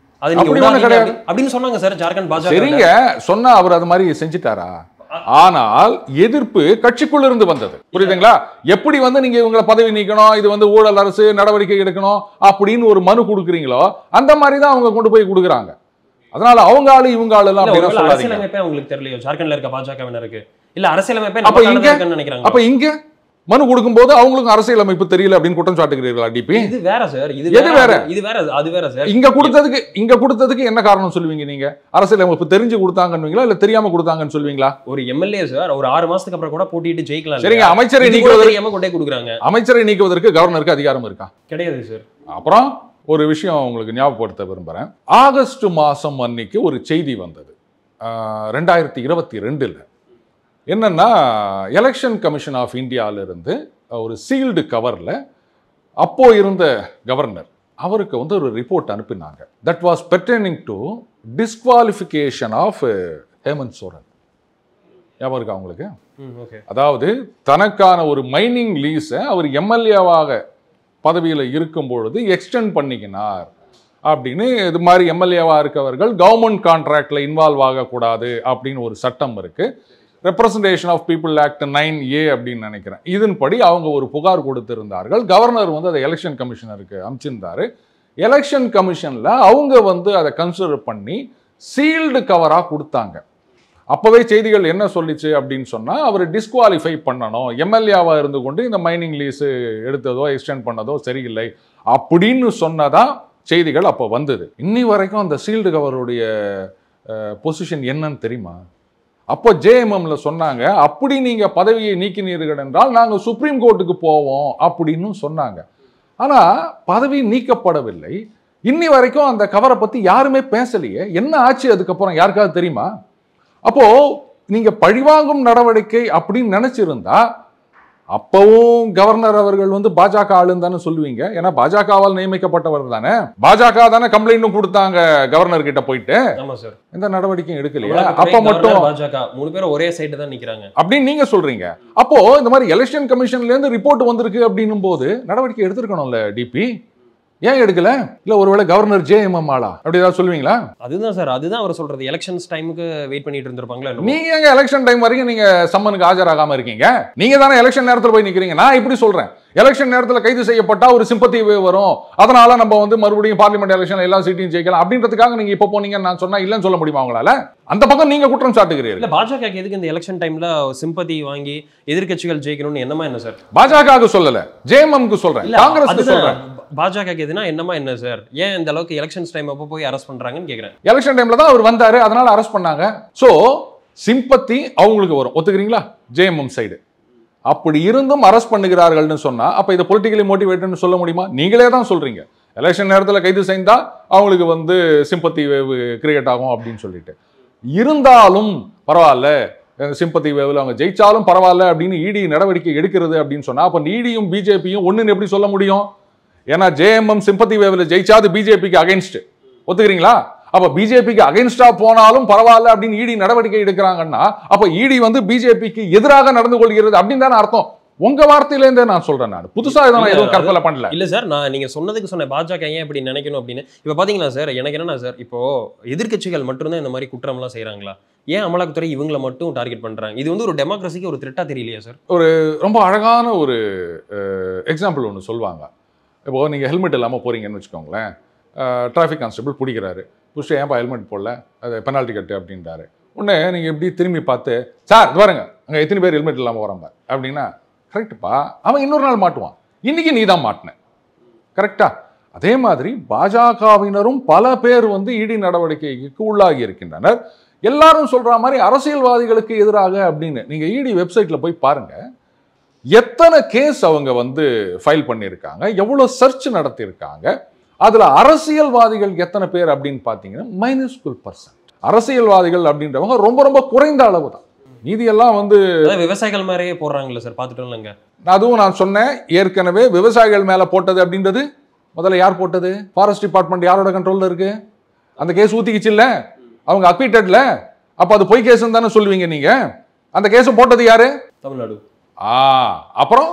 அப்படின்னு சொன்னாங்க சார் ஜார்க்கண்ட் பாஜக. சரிங்க, சொன்னா அவர் அது மாதிரி செஞ்சுட்டாரா? ஆனால் எதிர்ப்பு கட்சிக்குள்ள இருந்து வந்தது. புரியுதுங்களா? எப்படி வந்து நீங்க இவங்களை பதவி நீக்கணும், இது வந்து ஊழல் அரசு, நடவடிக்கை எடுக்கணும் அப்படின்னு ஒரு மனு கொடுக்குறீங்களோ அந்த மாதிரி தான் அவங்க கொண்டு போய் கொடுக்குறாங்க. அதனால அவங்க ஆளு இவங்க ஆளு எல்லாம் அரசியலமைப்பே உங்களுக்கு தெரியலையோ ஜார்க்கண்ட்ல இருக்க பாஜகவினருக்கு? இல்ல அரசியலமைப்பே அப்ப இங்க நினைக்கிறாங்க. அப்ப இங்க மனு கொடுக்கும்போது அவங்களுக்கு அரசியலமைப்பு தெரியல அப்படின்னு குற்றம் சாட்டுகிறீர்களா டிபி? இது வேற சார், இது வேற, இது வேற, அது வேற சார். இங்க கொடுத்ததுக்கு இங்க கொடுத்ததுக்கு என்ன காரணம் சொல்லுவீங்க நீங்க? அரசியலமைப்பு தெரிஞ்சு கொடுத்தாங்கன்னு இல்ல தெரியாம கொடுத்தாங்கன்னு சொல்லுவீங்களா? ஒரு எம்எல்ஏ சார் ஒரு ஆறு மாசத்துக்கு அப்புறம் கூட போட்டிட்டு ஜெயிக்கலாம். சரிங்க, அமைச்சரை நீக்குவதற்கு கொண்டே கொடுக்குறாங்க. அமைச்சரை நீக்குவதற்கு கவர்னருக்கு அதிகாரம் இருக்கா? கிடையாது சார். அப்புறம் ஒரு விஷயம் உங்களுக்கு ஞாபகப்படுத்த விரும்புறேன். ஆகஸ்ட் மாசம் அன்னைக்கு ஒரு செய்தி வந்தது ரெண்டாயிரத்தி இருபத்தி ரெண்டுல. என்னன்னா, எலெக்ஷன் கமிஷன் ஆஃப் இந்தியாவிலிருந்து ஒரு சீல்டு கவரில் அப்போ இருந்த கவர்னர் அவருக்கு வந்து ஒரு ரிப்போர்ட் அனுப்பினாங்க. That was pertaining to disqualification of Hemant Soren. ஞாபகம் இருக்கா உங்களுக்கு? அதாவது தனக்கான ஒரு மைனிங் லீஸை அவர் எம்எல்ஏவாக பதவியில் இருக்கும் பொழுது எக்ஸ்டெண்ட் பண்ணிக்கினார் அப்படின்னு இது மாதிரி எம்எல்ஏவா இருக்கவர்கள் கவர்மெண்ட் கான்ட்ராக்ட்ல இன்வால்வ் ஆகக்கூடாது அப்படின்னு ஒரு சட்டம் இருக்கு. Representation of people act nine A அப்படின்னு நினைக்கிறேன். இதன்படி அவங்க ஒரு புகார் கொடுத்திருந்தார்கள். கவர்னர் வந்து அதை எலெக்ஷன் கமிஷனருக்கு அனுப்பிச்சிருந்தாரு. எலெக்ஷன் கமிஷன்ல அவங்க வந்து அதை கன்சிடர் பண்ணி சீல்டு கவரா கொடுத்தாங்க. அப்பவே செய்திகள் என்ன சொல்லிச்சு அப்படின்னு சொன்னா, அவர் டிஸ்குவாலிஃபை பண்ணணும், எம்எல்ஏவா இருந்து கொண்டு இந்த மைனிங் லீஸ் எடுத்ததோ எக்ஸ்டெண்ட் பண்ணதோ சரியில்லை அப்படின்னு சொன்னதா செய்திகள் அப்போ வந்தது. இன்னி வரைக்கும் அந்த சீல்டு கவருடைய பொசிஷன் என்னன்னு தெரியுமா? அப்போ ஜேஎம்எம்ல சொன்னாங்க, அப்படி நீங்க பதவியை நீக்கினீர்கள் என்றால் நாங்க சுப்ரீம் கோர்ட்டுக்கு போவோம் அப்படின்னு சொன்னாங்க. ஆனா பதவி நீக்கப்படவில்லை. இன்னி வரைக்கும் அந்த கவரை பத்தி யாருமே பேசலையே. என்ன ஆச்சு அதுக்கப்புறம் யாருக்காவது தெரியுமா? அப்போ நீங்க பழிவாங்கும் நடவடிக்கை அப்படின்னு நினைச்சிருந்தா அப்பவும் கவர்னர் அவர்கள் வந்து பாஜக ஆளுன்னு தானே சொல்லுவீங்க. ஏன்னா பாஜகவால் நியமிக்கப்பட்டவர் தானே. பாஜக தானே கம்ப்ளைண்ட்டும் கொடுத்தாங்க கவர்னர் கிட்ட போயிட்டு. ஆமா சார். எந்த நடவடிக்கையும் எடுக்கலையா? அப்ப மட்டும் பாஜக மூணு பேரும் ஒரே சைடு தான் நிக்கிறாங்க அப்படின்னு நீங்க சொல்றீங்க. அப்போ இந்த மாதிரி எலெக்ஷன் கமிஷன்ல இருந்து ரிப்போர்ட் வந்திருக்கு அப்படின்னும் போது நடவடிக்கை எடுத்திருக்கணும்ல டிபி. ஏன் எடுக்கல? இல்ல ஒருவேளை கவர்னர் ஜேஎம்எம் ஆளா அப்படி ஏதாவது சொல்லுவீங்களா? அதுதான் சார், அதுதான் அவர் சொல்றது. எலெக்ஷன்ஸ் டைமுக்கு வெயிட் பண்ணிட்டு இருந்திருப்பாங்களா? நீங்க எங்க எலெக்ஷன் டைம் வரைக்கும் நீங்க சம்மனுக்கு ஆஜராகாம இருக்கீங்க? நீங்க தானே எலெக்ஷன் நேரத்தில் போய் நிக்கிறீங்க. நான் இப்படி சொல்றேன், எலெக்ஷன் நேரத்தில் கைது செய்யப்பட்டா ஒரு சிம்பத்தி வரும், அதனால நம்ம வந்து மறுபடியும் பார்லிமெண்ட் எலெக்ஷன் எல்லா சீட்டையும் ஜெயிக்கலாம் அப்படின்றதுக்காக நீங்க இப்ப போனீங்கன்னு நான் சொன்னா இல்லன்னு சொல்ல முடியுமா உங்களால? அந்த பக்கம் நீங்க குற்றம் சாட்டுகிறீர்கள். இல்ல பாஜக எதுக்கு இந்த எலெக்ஷன் டைம்ல சிம்பத்தி வாங்கி எதிர்க்கட்சிகள் ஜெயிக்கணும்னு என்னமா என்ன சார்? பாஜகவுக்கு சொல்லல, ஜேஎம்எம்க்கு சொல்றேன், காங்கிரஸ்க்கு சொல்றேன். பாஜக எதுனா என்னமா என்ன சார்? ஏன் இந்த அளவுக்கு எலெக்ஷன்ஸ் டைம் அப்போ போய் அரெஸ்ட் பண்றாங்கன்னு கேக்குறேன். எலெக்ஷன் டைம்ல தான் அவர் வந்தாரு, அதனால அரெஸ்ட் பண்ணாங்க. சோ சிம்பத்தி அவங்களுக்கு வரும், ஒத்துக்கிறீங்களா? ஜேஎம்எம் சைடு அப்படி இருந்தும் அரெஸ்ட் பண்ணுகிறார்கள்னு சொன்னா அப்ப இதை பொலிட்டிக்கலி மோட்டிவேட்னு சொல்ல முடியுமா? நீங்களே தான் சொல்றீங்க எலெக்ஷன் நேரத்தில் கைது செய்தா அவங்களுக்கு வந்து சிம்பத்தி வேவ் கிரியேட் ஆகும் அப்படின்னு சொல்லிட்டு. இருந்தாலும் பரவாயில்ல, சிம்பத்தி வேவ்ல அவங்க ஜெயிச்சாலும் பரவாயில்ல அப்படின்னு இடி நடவடிக்கை எடுக்கிறது அப்படின்னு சொன்னா அப்ப இடியும் பிஜேபியும் ஒண்ணுன்னு எப்படி சொல்ல முடியும்? ஏன்னா ஜேஎம்எம் சிம்பத்தி வேவ்ல ஜெயிச்சாது பிஜேபிக்கு அகைன்ஸ்ட், ஒத்துக்கிறீங்களா? அப்ப பிஜேபிக்கு அகைன்ஸ்டா போனாலும் பரவாயில்ல அப்படின்னு இடி நடவடிக்கை எடுக்கிறாங்கன்னா அப்ப இடி வந்து பிஜேபிக்கு எதிராக நடந்து கொள்கிறது அப்படின்னு தானே அர்த்தம். உங்க வார்த்தையில இருந்தே நான் சொல்றேன், நான் புதுசா எதுவும் கற்பனை பண்ணல. இல்ல சார், நான் நீங்க சொன்னதுக்கு சொன்ன பாஜக ஏன் இப்படி நினைக்கணும் அப்படின்னு. இப்ப பாத்தீங்களா சார், எனக்கு என்னன்னா சார், இப்போ எதிர்க்கட்சிகள் மட்டும்தான் இந்த மாதிரி குற்றம் எல்லாம் செய்யறாங்களா? ஏன் அமலாக்கத்துறை இவங்களை மட்டும் டார்கெட் பண்றாங்க? இது வந்து ஒரு டெமோக்ரஸிக்கு ஒரு த்ரெட்டா தெரியலையா சார்? ஒரு ரொம்ப அழகான ஒரு எக்ஸாம்பிள் ஒன்று சொல்லுவாங்க. இப்போ நீங்கள் ஹெல்மெட் இல்லாமல் போகிறீங்கன்னு வச்சுக்கோங்களேன், டிராஃபிக் கான்ஸ்டபிள் பிடிக்கிறாரு, பிடிச்சி ஏன்ப்பா ஹெல்மெட் போடல, அது பெனால்ட்டி கட்டு அப்படின்றாரு. உடனே நீங்கள் எப்படி திரும்பி பார்த்து, சார் இது பாருங்க அங்கே எத்தனை பேர் ஹெல்மெட் இல்லாமல் வராங்க அப்படின்னா, கரெக்டுப்பா, அவன் இன்னொரு நாள் மாட்டுவான், இன்னைக்கு நீ தான் மாட்டின, கரெக்டா? அதே மாதிரி பாஜகவினரும் பல பேர் வந்து இடி நடவடிக்கைக்கு உள்ளாகி இருக்கின்றனர். எல்லாரும் சொல்ற மாதிரி அரசியல்வாதிகளுக்கு எதிராக அப்படின்னு நீங்க இடி வெப்சைட்ல போய் பாருங்க, எத்தனை கேஸ் அவங்க வந்து ஃபைல் பண்ணியிருக்காங்க, எவ்வளவு சர்ச் நடத்தியிருக்காங்க. அதுல அரசியல்வாதிகள் எத்தனை பேர் அப்படின்னு பாத்தீங்கன்னா மைனஸ்குல் பர்சன்ட். அரசியல்வாதிகள் அப்படின்றவங்க ரொம்ப ரொம்ப குறைந்த அளவு தான். நீதி எல்லாம் வந்து விவசாயிகள் மாதிரியே போடுறாங்களே சார், பார்த்துட்டோம்லங்க. அதுவும் நான் சொன்னேன் ஏற்கனவே, விவசாயிகள் மேல போட்டது அப்படின்றது முதல்ல யார் போட்டது? ஃபாரஸ்ட் டிபார்ட்மெண்ட் யாரோட கண்ட்ரோல்ல இருக்கு? அந்த கேஸ் ஊத்திக்கிச்சு இல்ல, அவங்க அக்விட்டட்ல. அப்ப அது பொய் கேஸ் தானே சொல்லுவீங்க நீங்க. அந்த கேஸ் போட்டது யாரு? தமிழ்நாடு. ஆ அப்புறம்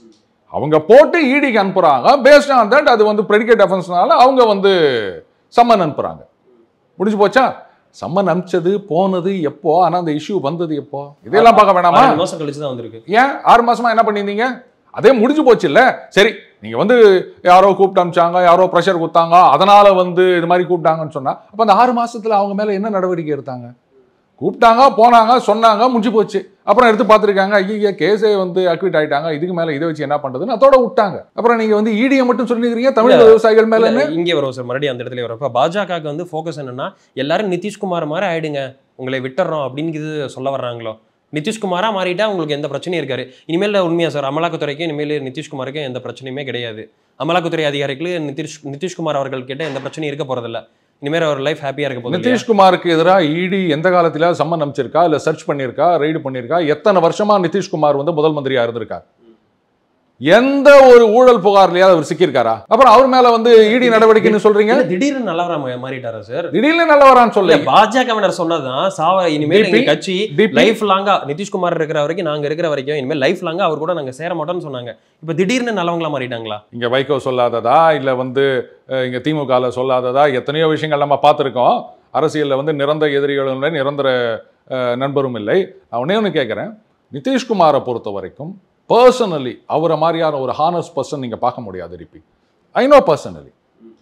அவங்க போட்டு ஈடிக்கு அனுப்புறாங்க. பேஸ்ட் ஆன் தட் அது வந்து பிரெடிகேட் அஃபென்ஸ்னால அவங்க வந்து சம்மன் அனுப்புறாங்க. முடிஞ்சு போச்சா? சம்மன் அனுப்பிச்சது போனது எப்போ, ஆனா அந்த இஷ்யூ வந்தது எப்போ? இதெல்லாம் பார்க்க வேணாமா? ஆறு மாசம் கழிச்சு தான் வந்திருக்கு. ஏன் ஆறு மாசமா என்ன பண்ணியிருந்தீங்க? அதே முடிஞ்சு போச்சு இல்ல. சரி, நீங்க வந்து யாரோ கூப்பிட்டு அனுப்பிச்சாங்க, யாரோ ப்ரெஷர் கொடுத்தாங்க, அதனால வந்து இது மாதிரி கூப்பிட்டாங்கன்னு சொன்னா அப்ப அந்த ஆறு மாசத்துல அவங்க மேல என்ன நடவடிக்கை எடுத்தாங்க? கூப்பிட்டாங்க, போனாங்க, சொன்னாங்க, முடிஞ்சு போச்சு. அப்புறம் எடுத்து பார்த்துருக்காங்க, ஐயா கேஸே வந்து அக்விட் ஆயிட்டாங்க, இதுக்கு மேல இதை வச்சு என்ன பண்றதுன்னு அதோட விட்டாங்க. அப்புறம் நீங்க வந்து ஈடியை மட்டும் சொல்லிக்கிறீங்க தமிழ் விவசாயிகள் மேல. இங்கே வரும் சார், மறுபடியும் அந்த இடத்துல வரும். இப்போ பாஜகவுக்கு வந்து ஃபோக்கஸ் என்னன்னா, எல்லாரும் நிதிஷ்குமார் மாதிரி ஆயிடுங்க, உங்களை விட்டுறோம் அப்படிங்கிறது சொல்ல வர்றாங்களோ. நிதிஷ்குமாரா மாறிட்டா உங்களுக்கு எந்த பிரச்சனையும் இருக்காரு. இனிமேல் உண்மையா சார், அமலாக்கத்துறைக்கும் இனிமேல் நிதிஷ்குமாருக்கும் எந்த பிரச்சனையுமே கிடையாது. அமலாக்கத்துறை அதிகாரிகளுக்கு நிதிஷ் நிதிஷ்குமார் அவர்கள் கிட்ட எந்த பிரச்சனையும் இருக்க போறதில்ல. இனிமேல் அவர் லைஃப் ஹாப்பியா இருக்க போகுது. நிதிஷ்குமாருக்கு எதிராக இடி எந்த காலத்துல சம்மன் அனுப்பிச்சிருக்கா, இல்ல சர்ச் பண்ணிருக்கா, ரைடு பண்ணிருக்கா? எத்தனை வருஷமா நிதிஷ்குமார் வந்து முதல் மந்திரியா இருந்திருக்கார்? எந்த ஒரு ஊழல் புகார்லயாவது அவர் சிக்கியிருக்காரா? அப்புறம் அவர் மேல வந்து இடி நடவடிக்கைன்னு சொல்றீங்க. திடீர்னு நல்லவரா மாறிட்டாரா சார்? திடீர்னு நல்லவரான்னு சொல்ல பாஜகவினர் சொன்னதான் சாவ இனிமேல் எங்க கட்சி லைஃப் லாங்கா நிதிஷ்குமார் இருக்கிற வரைக்கும் நாங்க இருக்கிற வரைக்கும் இனிமேல் லைஃப் லாங்கா அவர் கூட நாங்க சேர மாட்டோம்னு சொன்னாங்க. இப்ப திடீர்னு நல்லவங்களா மாறிட்டாங்களா? இங்க வைகோ சொல்லாததா இல்ல வந்து இங்க திமுகல சொல்லாததா எத்தனையோ விஷயங்கள் நம்ம பார்த்திருக்கோம். அரசியல்ல வந்து நிரந்தர எதிரிகளும் இல்லை, நிரந்தர நண்பரும் இல்லை. நான் ஒன்னே ஒன்று கேட்கிறேன், நிதிஷ்குமாரை பொறுத்த வரைக்கும் பர்சனலி அவரை மாதிரியான ஒரு ஹானஸ்ட் பர்சன் நீங்க பார்க்க முடியாது. ரிப்பி ஐ நோ பர்சனலி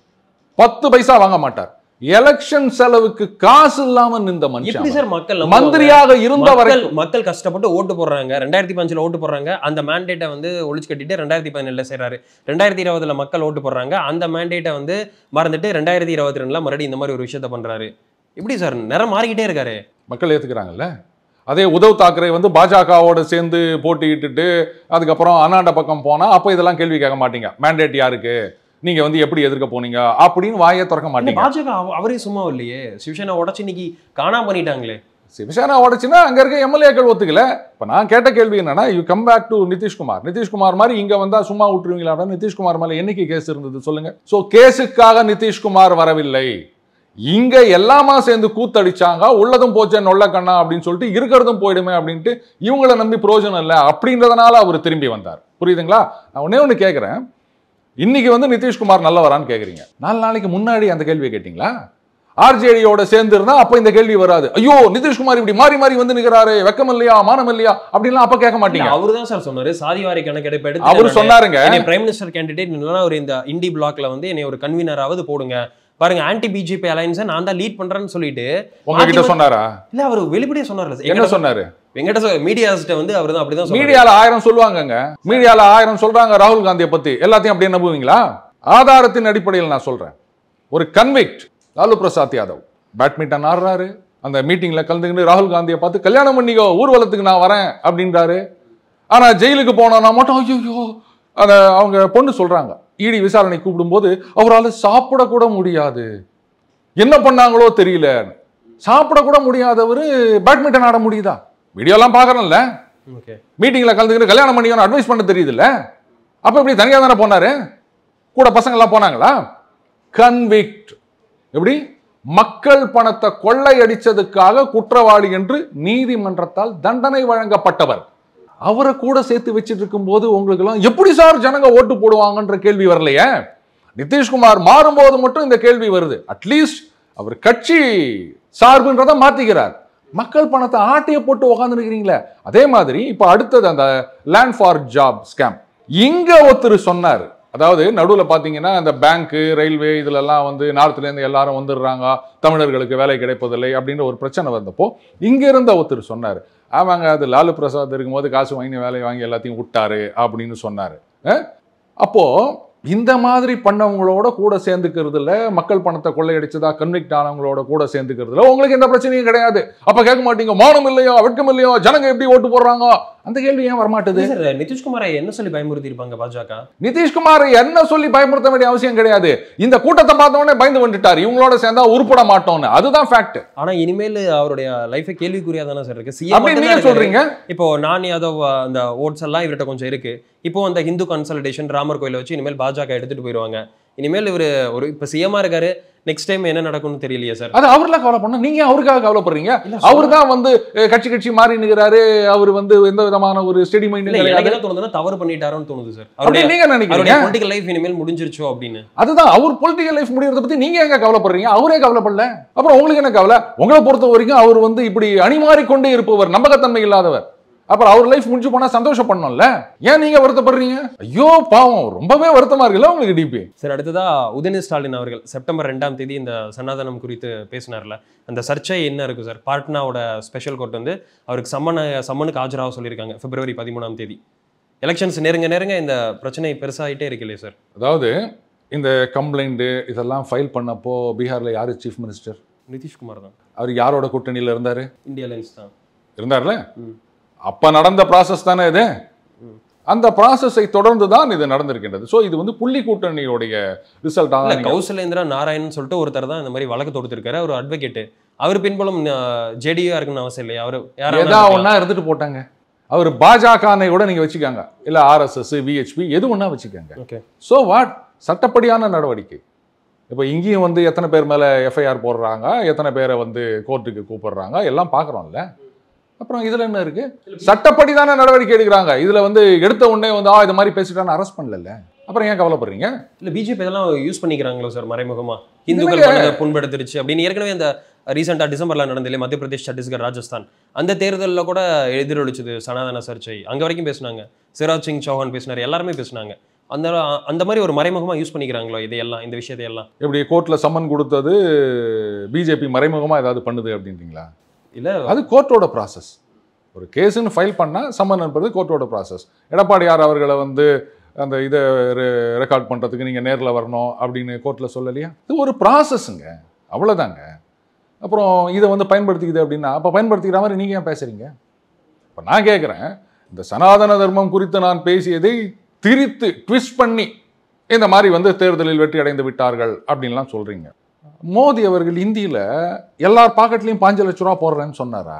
பத்து பைசா வாங்க மாட்டார். எலெக்ஷன் செலவுக்கு காசு இல்லாம நின்ற மனுஷன் மக்கள் மந்திரியாக இருந்த வரைக்கும் மக்கள் கஷ்டப்பட்டு ஓட்டு போடுறாங்க. ரெண்டாயிரத்தி பஞ்சுல ஓட்டு போடுறாங்க. அந்த மேண்டேட்டை வந்து ஒழிச்சு கட்டிட்டு ரெண்டாயிரத்தி பதினேழுல செய்யறாரு. ரெண்டாயிரத்தி இருபதுல மக்கள் ஓட்டு போடுறாங்க. அந்த மேண்டேட்டை வந்து மறந்துட்டு ரெண்டாயிரத்தி இருபத்தி ரெண்டுல மறுபடியும் இந்த மாதிரி ஒரு விஷயத்த பண்றாரு. இப்படி சார் நேரம் மாறிக்கிட்டே இருக்காரு. மக்கள் ஏத்துக்கிறாங்கல்ல. அதே உத்தவ் தாக்கரே வந்து பாஜகவோட சேர்ந்து போட்டியிட்டு அதுக்கப்புறம் அண்ணாண்ட பக்கம் போனா அப்போ இதெல்லாம் கேள்வி கேட்க மாட்டீங்க. மேண்டேட் யாருக்கு, நீங்க வந்து எப்படி எதிர்க்க போனீங்க அப்படின்னு வாயை திறக்க மாட்டீங்க. பாஜக அவரே சும்மா இல்லையே, சிவசேனா உடச்சு இன்னைக்கு காணாம பண்ணிட்டாங்களே. சிவசேனா உடச்சுன்னா அங்க இருக்க எம்எல்ஏக்கள் ஒத்துக்கல. இப்ப நான் கேட்ட கேள்வி என்னன்னா, you come back to Nitish Kumar. Nitish Kumar மாதிரி இங்க வந்தா சும்மா விட்டுருவீங்களா? நிதிஷ்குமார் மேல என்னைக்கு கேஸ் இருந்தது சொல்லுங்க. சோ கேஸுக்காக நிதிஷ்குமார் வரவில்லை. இங்க எல்லாமா சேர்ந்து கூத்தடிச்சாங்க. உள்ளதும் போச்சே நொல்ல கண்ணா அப்படின்னு சொல்லிட்டு இருக்கிறதும் போயிடுமே அப்படின்ட்டு இவங்களை நம்பி பிரயோஜனம் இல்லை அப்படின்றதுனால அவர் திரும்பி வந்தார். புரியுதுங்களா? நான் ஒன்னே ஒன்று கேட்கிறேன், இன்னைக்கு வந்து நிதிஷ்குமார் நல்லவரான்னு கேட்குறீங்க. நாலு நாளைக்கு முன்னாடி அந்த கேள்வியை கேட்டீங்களா? ஆர்ஜேடியோட சேர்ந்து இருந்தா அப்ப இந்த கேள்வி வராது. ஐயோ நிதிஷ்குமார் இப்படி மாறி மாறி வந்து நிக்கிறாரு, வெக்கம் இல்லையா மானம் இல்லையா அப்படின்லாம் அப்ப கேட்க மாட்டீங்க. அவரு தான் சார் சொன்னாரு சாதிவாரி கணக்கெடுப்பு எடுத்து அவரு சொன்னாருங்க, பிரைம் மினிஸ்டர் கேண்டிடேட் ஒரு இந்த இண்டி பிளாக்ல வந்து என்னை ஒரு கன்வீனராவது போடுங்க, பாருங்க ஆன்டி பிஜேபி அலையன்ஸ் நான் தான் லீட் பண்றேன்னு சொல்லிட்டு உங்ககிட்ட சொன்னாரா? இல்ல அவர் வெளிப்படையா சொன்னார்ல. என்ன சொன்னாரு? வெங்கட மீடியாஸ்ட்ட வந்து அவர் தான் அப்படிதான் சொன்னாரு. மீடியால ஆயிரம் சொல்லுவாங்கங்க, மீடியால ஆயிரம் சொல்றாங்க ராகுல் காந்தியை பத்தி, எல்லாத்தையும் அப்படியே நம்புவீங்களா? ஆதாரத்தின் அடிப்படையில் நான் சொல்றேன். ஒரு கன்விக்ட் லாலு பிரசாத் யாதவ் பேட்மிண்டன் ஆடுறாரு. அந்த மீட்டிங்ல கலந்துக்கிட்டு ராகுல் காந்தியை பார்த்து கல்யாணம் பண்ணிக்கோ ஊர்வலத்துக்கு நான் வரேன் அப்படின்றாரு. ஆனா ஜெயிலுக்கு போனோம்னா மட்டும் ஐயோ அத அவங்க பொண்ணு சொல்றாங்க. இடி விசாரணை கூப்பிடும் போது அவரால் சாப்பிடக்கூட முடியாது, என்ன பண்ணாங்களோ தெரியல. சாப்பிடக்கூட முடியாதவர் பேட்மிண்டன் ஆட முடியுதா? வீடியோலாம் பார்க்கறோம்ல, மீட்டிங்ல கலந்துக்கிட்டு கல்யாணம் பண்ணிக்கணும் அட்வைஸ் பண்ண தெரியுதுல்ல. அப்ப இப்படி தனியாக தானே போனாரு, கூட பசங்க எல்லாம் போனாங்களா? கன்விக்ட். எப்படி மக்கள் பணத்தை கொள்ளையடிச்சதுக்காக குற்றவாளி என்று நீதிமன்றத்தால் தண்டனை வழங்கப்பட்டவர். அவரை கூட சேர்த்து வச்சுட்டு இருக்கும் போது உங்களுக்கு எல்லாம் எப்படி சார் ஜனங்க ஓட்டு போடுவாங்கன்ற கேள்வி வரலையே. நிதிஷ்குமார் மாறும்போது மட்டும் இந்த கேள்வி வருது. அட்லீஸ்ட் அவர் கட்சி சார்புன்றதை மாத்திக்கிறார். மக்கள் பணத்தை ஆட்டைய போட்டு உட்கார்ந்து இருக்கிறீங்களே. அதே மாதிரி இப்ப அடுத்தது அந்த லேண்ட் ஃபார் ஜாப் ஸ்கேம். இங்க ஒருத்தர் சொன்னார், அதாவது நடுவில் பார்த்தீங்கன்னா அந்த பேங்க்கு ரயில்வே இதுலலாம் வந்து நார்த்லேருந்து எல்லாரும் வந்துடுறாங்க, தமிழர்களுக்கு வேலை கிடைப்பதில்லை அப்படின்ற ஒரு பிரச்சனை வந்தப்போ இங்க இருந்த ஒருத்தர் சொன்னார், ஆமாங்க அது லாலு பிரசாத் இருக்கும்போது காசு வாங்கி வேலை வாங்கி எல்லாத்தையும் விட்டாரு அப்படின்னு சொன்னாரு. அப்போ இந்த மாதிரி பண்ணவங்களோட கூட சேர்ந்துக்கிறது இல்ல, மக்கள் பணத்தை கொள்ளையடிச்சதா கன்விக்ட் ஆனவங்களோட கூட சேர்ந்துக்கிறது இல்ல, உங்களுக்கு எந்த பிரச்சனையும் கிடையாது. அப்ப கேட்க மாட்டீங்க மானம் இல்லையோ வெட்கம் இல்லையோ ஜனங்க எப்படி ஓட்டு போடுறாங்க, அந்த கேள்வி ஏன் வரமாட்டது? நிதிஷ்குமாரை என்ன சொல்லி பயமுறுத்தி இருப்பாங்க பாஜக? நிதிஷ்குமாரை என்ன சொல்லி பயமுறுத்த வேண்டிய அவசியம் கிடையாது. இந்த கூட்டத்தை பார்த்தவொடனே பயந்து வந்துட்டாரு, இவங்களோட சேர்ந்தா உருப்பட மாட்டோம்னு. அதுதான் ஃபேக்ட். ஆனா இனிமேல் அவருடைய லைஃபை கேள்விக்குறியா தானே சார் இருக்கு. அப்படி நீங்க சொல்றீங்க. இப்போ நான் யாதவ் அந்த ஓட்ஸ் எல்லாம் இவர்கிட்ட கொஞ்சம் இருக்கு. இப்போ அந்த ஹிந்து கன்சல்டேஷன் ராமர் கோயிலை வச்சு இனிமேல் பாஜக எடுத்துட்டு போயிருவாங்க. இனிமேல் இவர் ஒரு இப்ப சிஎம்மா இருக்காரு, நெக்ஸ்ட் டைம் என்ன நடக்கும்னு தெரியலையே சார். அது அவர்லாம் கவலை பண்ண, நீங்க அவருக்காக கவலைப்படுறீங்க. அவர் தான் வந்து கட்சி கட்சி மாறி நிற்கிறாரு, அவர் வந்து எந்த விதமான ஒரு ஸ்டெடி மைண்ட் கிடையாது. என்ன தோணுதுன்னா தவறு பண்ணிட்டாரோன்னு தோணுது சார். அப்படி நீங்க நினைக்கிறீங்க பொலிட்டிக்கல் லைஃப் இனிமேல் முடிஞ்சிருச்சோ அப்படின்னு. அதுதான் அவர் பொலிட்டிக்கல் லைஃப் முடியறத பத்தி நீங்க எங்க கவலைப்படுறீங்க? அவரே கவலைப்படல, அப்புறம் உங்களுக்கு என்ன கவலை? உங்களை பொறுத்த வரைக்கும் அவர் வந்து இப்படி அணிமாறிக்கொண்டே இருப்பவர், நம்பகத்தன்மை இல்லாதவர். அப்புறம் அவர் லைஃப் முடிஞ்சு போனா சந்தோஷம் பண்ணணும்ல, ஏன் நீங்க வருத்தப்படுறீங்க? ஐயோ பாவம், ரொம்பவே வருத்தமா இருக்குல்ல உங்களுக்கு டிபி. சரி, அடுத்ததா உதயநிதி ஸ்டாலின் அவர்கள் செப்டம்பர் ரெண்டாம் தேதி இந்த சனாதனம் குறித்து பேசினார்ல, அந்த சர்ச்சை என்ன இருக்கு சார்? பாட்னாவோட ஸ்பெஷல் கோர்ட் வந்து அவருக்கு சம்மன சம்மனுக்கு ஆஜராக சொல்லியிருக்காங்க பிப்ரவரி பதிமூணாம் தேதி. எலெக்ஷன்ஸ் நெருங்க நெருங்க இந்த பிரச்சனை பெருசாகிட்டே இருக்குல்லையே சார்? அதாவது இந்த கம்ப்ளைண்ட் இதெல்லாம் ஃபைல் பண்ணப்போ பீகார்ல யாரு சீஃப் மினிஸ்டர்? நிதிஷ்குமார் தான். அவர் யாரோட கூட்டணியில இருந்தாரு? இந்தியா அலையன்ஸ் தான் இருந்தார்ல. அப்ப நடந்த ப்ராசஸ் தானே இது. அந்த ப்ராசஸை தொடர்ந்து தான் இது நடந்திருக்கின்றது. ஸோ இது வந்து புள்ளி கூட்டணியோடைய ரிசல்ட். கௌசலேந்திரா நாராயணன் சொல்லிட்டு ஒருத்தர் தான் இந்த மாதிரி வழக்கு தொடுத்திருக்காரு, ஒரு அட்வொகேட். அவர் பின்புலம் ஜேடியா இருக்குன்னு அவசியம் இல்லையா? அவர் ஏதாவது ஒன்னா இருந்துட்டு போட்டாங்க. அவர் பாஜகனை கூட நீங்க வச்சுக்காங்க, இல்ல ஆர்எஸ்எஸ், விஹெச்பி எது ஒண்ணா வச்சுக்கோங்க. ஓகே. ஸோ வாட், சட்டப்படியான நடவடிக்கை. இப்போ இங்கேயும் வந்து எத்தனை பேர் மேலே எஃப்ஐஆர் போடுறாங்க, எத்தனை பேரை வந்து கோர்ட்டுக்கு கூப்பிடுறாங்க, எல்லாம் பார்க்குறோம்ல. அப்புறம் இதில் என்ன இருக்கு? சட்டப்படி தானே நடவடிக்கை எடுக்கிறாங்க. இதில் வந்து எடுத்த உடனே வந்து ஆ இது மாதிரி பேசிட்டான்னு அரெஸ்ட் பண்ணல. அப்புறம் ஏன் கவலைப்படுறீங்க? இல்லை பிஜேபி இதெல்லாம் யூஸ் பண்ணிக்கிறாங்களோ சார் மறைமுகமாக, இந்துக்கள் புண்படுத்திருச்சு அப்படின்னு. ஏற்கனவே இந்த ரீசெண்டாக டிசம்பரில் நடந்ததில்லை மத்திய பிரதேஷ், சத்தீஸ்கர், ராஜஸ்தான் அந்த தேர்தலில் கூட எதிரொலிச்சுது சனாதன சர்ச்சை. அங்கே வரைக்கும் பேசினாங்க, சிவராஜ் சிங் சௌஹான் பேசினார், எல்லாருமே பேசினாங்க. அந்த அந்த மாதிரி ஒரு மறைமுகமாக யூஸ் பண்ணிக்கிறாங்களோ இதையெல்லாம், இந்த விஷயத்தையெல்லாம்? எப்படி கோர்ட்டில் சம்மன் கொடுத்தது பிஜேபி மறைமுகமாக ஏதாவது பண்ணுது அப்படின்றீங்களா? இல்லை, அது கோர்ட்டோட ப்ராசஸ். ஒரு கேஸுன்னு ஃபைல் பண்ணால் சம்மன் அனுப்புறது கோர்ட்டோட ப்ராசஸ். எடப்பாடியார் அவர்களை வந்து அந்த இதை ரெக்கார்ட் பண்ணுறதுக்கு நீங்கள் நேரில் வரணும் அப்படின்னு கோர்ட்டில் சொல்லலையா? இது ஒரு ப்ராசஸ்ஸுங்க, அவ்வளோதாங்க. அப்புறம் இதை வந்து பயன்படுத்திக்குது அப்படின்னா அப்போ பயன்படுத்திக்கிற மாதிரி நீங்கள் ஏன் பேசுகிறீங்க? இப்போ நான் கேட்குறேன், இந்த சனாதன தர்மம் குறித்து நான் பேசியதை திரித்து ட்விஸ்ட் பண்ணி இந்த மாதிரி வந்து தேர்தலில் வெற்றி அடைந்து விட்டார்கள் அப்படின்லாம் சொல்கிறீங்க. மோடி அவர்கள் இந்தியில் எல்லார் பாக்கெட்லையும் பாஞ்சு லட்ச ரூபா போடுறேன்னு சொன்னாரா?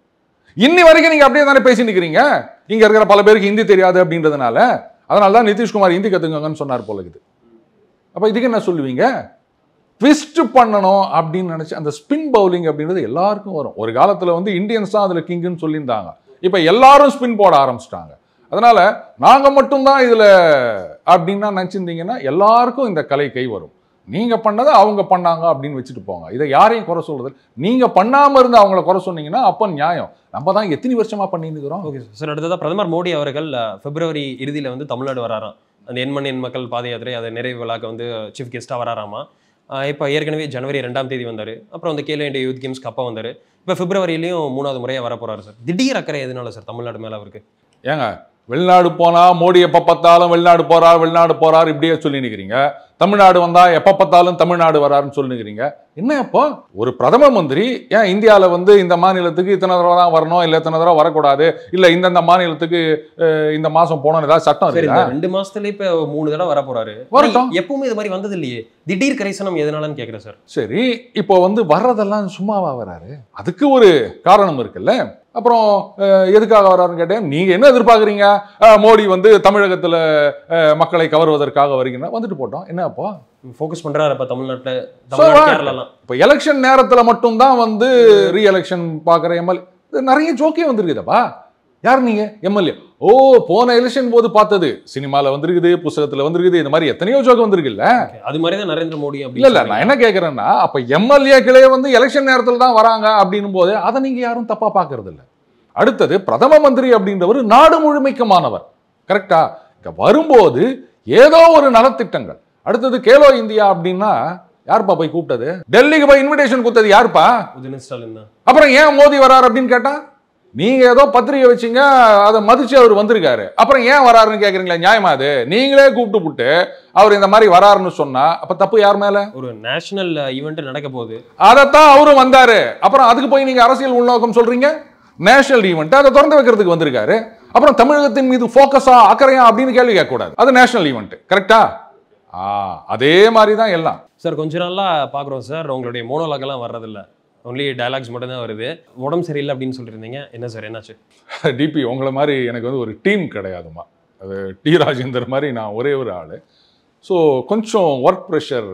இன்னி வரைக்கும் நீங்கள் அப்படியே தானே பேசி நிற்கிறீங்க. இங்கே இருக்கிற பல பேருக்கு ஹிந்தி தெரியாது அப்படின்றதுனால, அதனால தான் நிதிஷ்குமார் ஹிந்தி கற்றுக்கங்கன்னு சொன்னார் போல இருக்குது. அப்போ இதுக்கு என்ன சொல்லுவீங்க? ட்விஸ்ட் பண்ணணும் அப்படின்னு நினச்சி அந்த ஸ்பின் பவுலிங் அப்படின்றது எல்லாருக்கும் வரும். ஒரு காலத்தில் வந்து இந்தியன்ஸ் தான் அதில் கிங்குன்னு சொல்லியிருந்தாங்க. இப்போ எல்லாரும் ஸ்பின் போட ஆரம்பிச்சிட்டாங்க. அதனால நாங்கள் மட்டும்தான் இதில் அப்படின்னா நினச்சிருந்தீங்கன்னா எல்லாருக்கும் இந்த கலை கை வரும். நீங்கள் பண்ணதை அவங்க பண்ணாங்க அப்படின்னு வச்சுட்டு போங்க. இதை யாரையும் குறை சொல்றது. நீங்கள் பண்ணாமல் இருந்து அவங்கள குறை சொன்னீங்கன்னா அப்போ நியாயம். நம்ம தான் எத்தனை வருஷமாக பண்ணிட்டு இருக்கிறோம். Okay sir. அடுத்ததாக பிரதமர் மோடி அவர்கள் பிப்ரவரி இறுதியில் வந்து தமிழ்நாடு வராராம். அந்த எண்மண் எண் மக்கள் பாத யாத்திரை அதை நிறைவு விழாக்க வந்து சீஃப் கெஸ்ட்டாக வராராமா. இப்போ ஏற்கனவே ஜனவரி ரெண்டாம் தேதி வந்தார். அப்புறம் வந்து கேலோ இண்டியா யூத் கேம்ஸ்க்கு அப்போ வந்தார். இப்போ பிப்ரவரியிலையும் மூணாவது முறையாக வர போகிறாரு சார். திடீர் அக்கறை எதனால சார் தமிழ்நாடு மேலே அவருக்கு? ஏங்க வெளிநாடு போனா மோடி எப்போ பார்த்தாலும் வெளிநாடு போறார் வெளிநாடு போறார் இப்படியே சொல்லி நிற்கிறீங்க. தமிழ்நாடு வந்தா எப்போ பார்த்தாலும் தமிழ்நாடு வராருன்னு சொல்லி நிற்கிறீங்க. என்ன இப்போ ஒரு பிரதம மந்திரி ஏன் இந்தியாவில் வந்து இந்த மாநிலத்துக்கு இத்தனை தடவை தான் வரணும், இல்லை இத்தனை தடவை வரக்கூடாது, இல்லை இந்தந்த மாநிலத்துக்கு இந்த மாதம் போகணும் ஏதாவது சட்டம் இருக்கு? ரெண்டு மாசத்துல இப்போ மூணு தடவை வர போறாரு. வரட்டும். எப்பவுமே இது மாதிரி வந்தது இல்லையே, திடீர் கரைசனம் எதனாலன்னு கேட்குறேன் சார். சரி, இப்போ வந்து வர்றதெல்லாம் சும்மாவா வராரு? அதுக்கு ஒரு காரணம் இருக்குல்ல. அப்புறம் எதுக்காக வராருன்னு கேட்டேன். நீங்க என்ன எதிர்பார்க்குறீங்க? மோடி வந்து தமிழகத்துல மக்களை கவர்வதற்காக வருகிறீங்கன்னா வந்துட்டு போட்டோம். என்ன அப்போ ஃபோக்கஸ் பண்றாரு அப்ப தமிழ்நாட்டில் தமிழ்நாட்டிலாம்? இப்போ எலெக்ஷன் நேரத்துல மட்டும்தான் வந்து ரீ எலெக்ஷன் பார்க்குற எம்எல்ஏ நிறைய ஜோக்கே வந்துருக்குதப்பா. யார் நீங்க எம்எல்ஏ? ஓ போன எலெக்ஷன் போது பார்த்தது சினிமாவில் வந்திருக்குது, புத்தகத்தில் வந்திருக்குது, இந்த மாதிரி எத்தனையோ ஜோக்கு வந்திருக்குல்ல. அது மாதிரி தான் நரேந்திர மோடி. இல்ல இல்ல நான் என்ன கேட்கறேன்னா, அப்ப எம்எல்ஏக்களே வந்து எலெக்ஷன் நேரத்தில் தான் வராங்க அப்படின்னும் போது அதை நீங்க யாரும் தப்பா பார்க்கறது இல்லை. அடுத்தது பிரதம மந்திரி அப்படின்றவர் நாடு முழுமைக்குமானவர், கரெக்டா? இங்க வரும்போது ஏதோ ஒரு நலத்திட்டங்கள். அடுத்தது கேலோ இந்தியா அப்படின்னா யாருப்பா போய் கூப்பிட்டது? டெல்லிக்கு போய் இன்விடேஷன் கொடுத்தது யாருப்பா? ஸ்டாலின் தான். அப்புறம் ஏன் மோடி வராரு அப்படின்னு கேட்டா, நீங்க ஏதோ பத்திரிகை வச்சீங்க, அதை மதிச்சு அவர் வந்திருக்காரு, அப்புறம் ஏன் வராருன்னு கேக்குறீங்களா? நியாயமா அது? நீங்களே கூப்பிட்டு புட்டு அவர் இந்த மாதிரி வராருன்னு சொன்னா அப்ப தப்பு யார் மேல? ஒரு நேஷனல் ஈவெண்ட் நடக்க போகுது, அதைத்தான் அவரும் வந்தாரு. அப்புறம் அதுக்கு போய் நீங்க அரசியல் உள்நோக்கம் சொல்றீங்க? நேஷனல் ஈவெண்ட் அதை திறந்து வைக்கிறதுக்கு வந்திருக்காரு. அப்புறம் தமிழகத்தின் மீது போக்கஸா அக்கறையா அப்படின்னு கேள்வி கேட்க கூடாது. அது நேஷனல் ஈவெண்ட், கரெக்டா? ஆ அதே மாதிரி தான் எல்லாம். சார் கொஞ்ச நாளா பாக்குறோம் சார், உங்களுடைய மோனோலாக் எல்லாம் வர்றதில்ல, ஒன்லி டயலாக்ஸ் மட்டும் தான் வருது. உடம்பு சரியில்லை அப்படின்னு சொல்லியிருந்தீங்க, என்ன சார் என்னாச்சு? டிபி உங்களை மாதிரி எனக்கு வந்து ஒரு டீம் கிடையாதுமா. அது டி ராஜேந்தர் மாதிரி நான் ஒரே ஒரு ஆள். ஸோ கொஞ்சம் ஒர்க் ப்ரெஷர்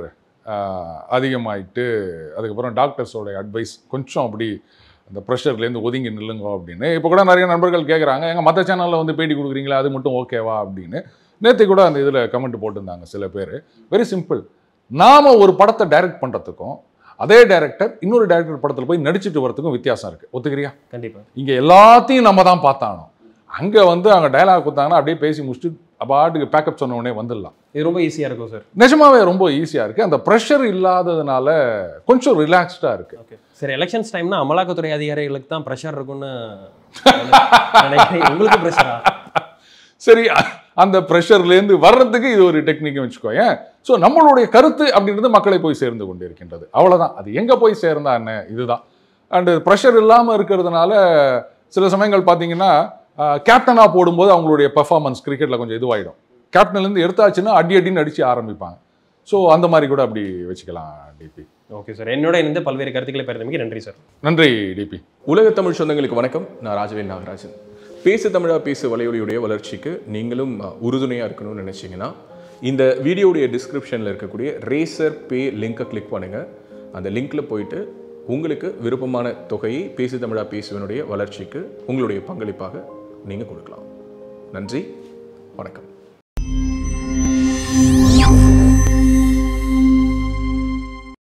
அதிகமாயிட்டு, அதுக்கப்புறம் டாக்டர்ஸோட அட்வைஸ் கொஞ்சம் அப்படி அந்த ப்ரெஷர்லேருந்து ஒதுங்கி நில்லுங்க அப்படின்னு. இப்போ கூட நிறைய நண்பர்கள் கேட்குறாங்க, எங்கள் மற்ற சேனலில் வந்து பேட்டி கொடுக்குறீங்களா, அது மட்டும் ஓகேவா அப்படின்னு. நேற்று கூட அந்த இதில் கமெண்ட் போட்டிருந்தாங்க சில பேர். வெரி சிம்பிள், நாம் ஒரு படத்தை டைரக்ட் பண்ணுறதுக்கும் அதே டைரக்டர் இன்னொரு டைரக்டர் படத்தில் போய் நடிச்சுட்டு வரதுக்கும் வித்தியாசம் இருக்குது. ஒத்துக்கிறியா? கண்டிப்பாக. இங்கே எல்லாத்தையும் நம்ம தான் பார்த்தானோம். அங்கே வந்து அவங்க டைலாக் கொடுத்தாங்கன்னா அப்படியே பேசி முடிச்சுட்டு அப்பாட்டுக்கு பேக்கப் சொன்ன உடனே வந்துடலாம். இது ரொம்ப ஈஸியாக இருக்கும் சார். நிஜமாவே ரொம்ப ஈஸியாக இருக்குது. அந்த ப்ரெஷர் இல்லாததுனால கொஞ்சம் ரிலாக்ஸ்டாக இருக்குது. Okay sir. எலெக்ஷன்ஸ் டைம்னா அமலாக்கத்துறை அதிகாரிகளுக்கு தான் ப்ரெஷர் இருக்குன்னு உங்களுக்கு ப்ரெஷரா? சரி, அந்த ப்ரெஷர்லேருந்து வர்றதுக்கு இது ஒரு டெக்னிக்னு வச்சுக்கோங்க. ஸோ நம்மளுடைய கருத்து அப்படின்றது மக்களை போய் சேர்ந்து கொண்டு இருக்கின்றது, அவ்வளோதான். அது எங்கே போய் சேர்ந்தா என்ன, இதுதான். அண்டு ப்ரெஷர் இல்லாமல் இருக்கிறதுனால சில சமயங்கள் பார்த்தீங்கன்னா கேப்டனாக போடும்போது அவங்களுடைய பெர்ஃபார்மன்ஸ் கிரிக்கெட்டில் கொஞ்சம் இதுவாகிடும். கேப்டன்லேருந்து எடுத்தாச்சுன்னா அடி அடின்னு அடித்து ஆரம்பிப்பாங்க. ஸோ அந்த மாதிரி கூட அப்படி வச்சுக்கலாம் டிபி. Okay sir. என்னோட இணைந்து பல்வேறு கருத்துக்களை பெறுறதுக்கு நன்றி சார். நன்றி டிபி. உலக தமிழ் சொந்தங்களுக்கு வணக்கம். நான் ராஜவேல் நாகராஜன். பேசு தமிழா பேசு வலையொலியுடைய வளர்ச்சிக்கு நீங்களும் உறுதுணையாக இருக்கணும்னு நினச்சிங்கன்னா இந்த வீடியோடைய டிஸ்கிரிப்ஷனில் இருக்கக்கூடிய ரேசர் பே லிங்கை கிளிக் பண்ணுங்கள். அந்த லிங்க்கில் போயிட்டு உங்களுக்கு விருப்பமான தொகையை பேசு தமிழா பேசுவனுடைய வளர்ச்சிக்கு உங்களுடைய பங்களிப்பாக நீங்கள் கொடுக்கலாம். நன்றி, வணக்கம்.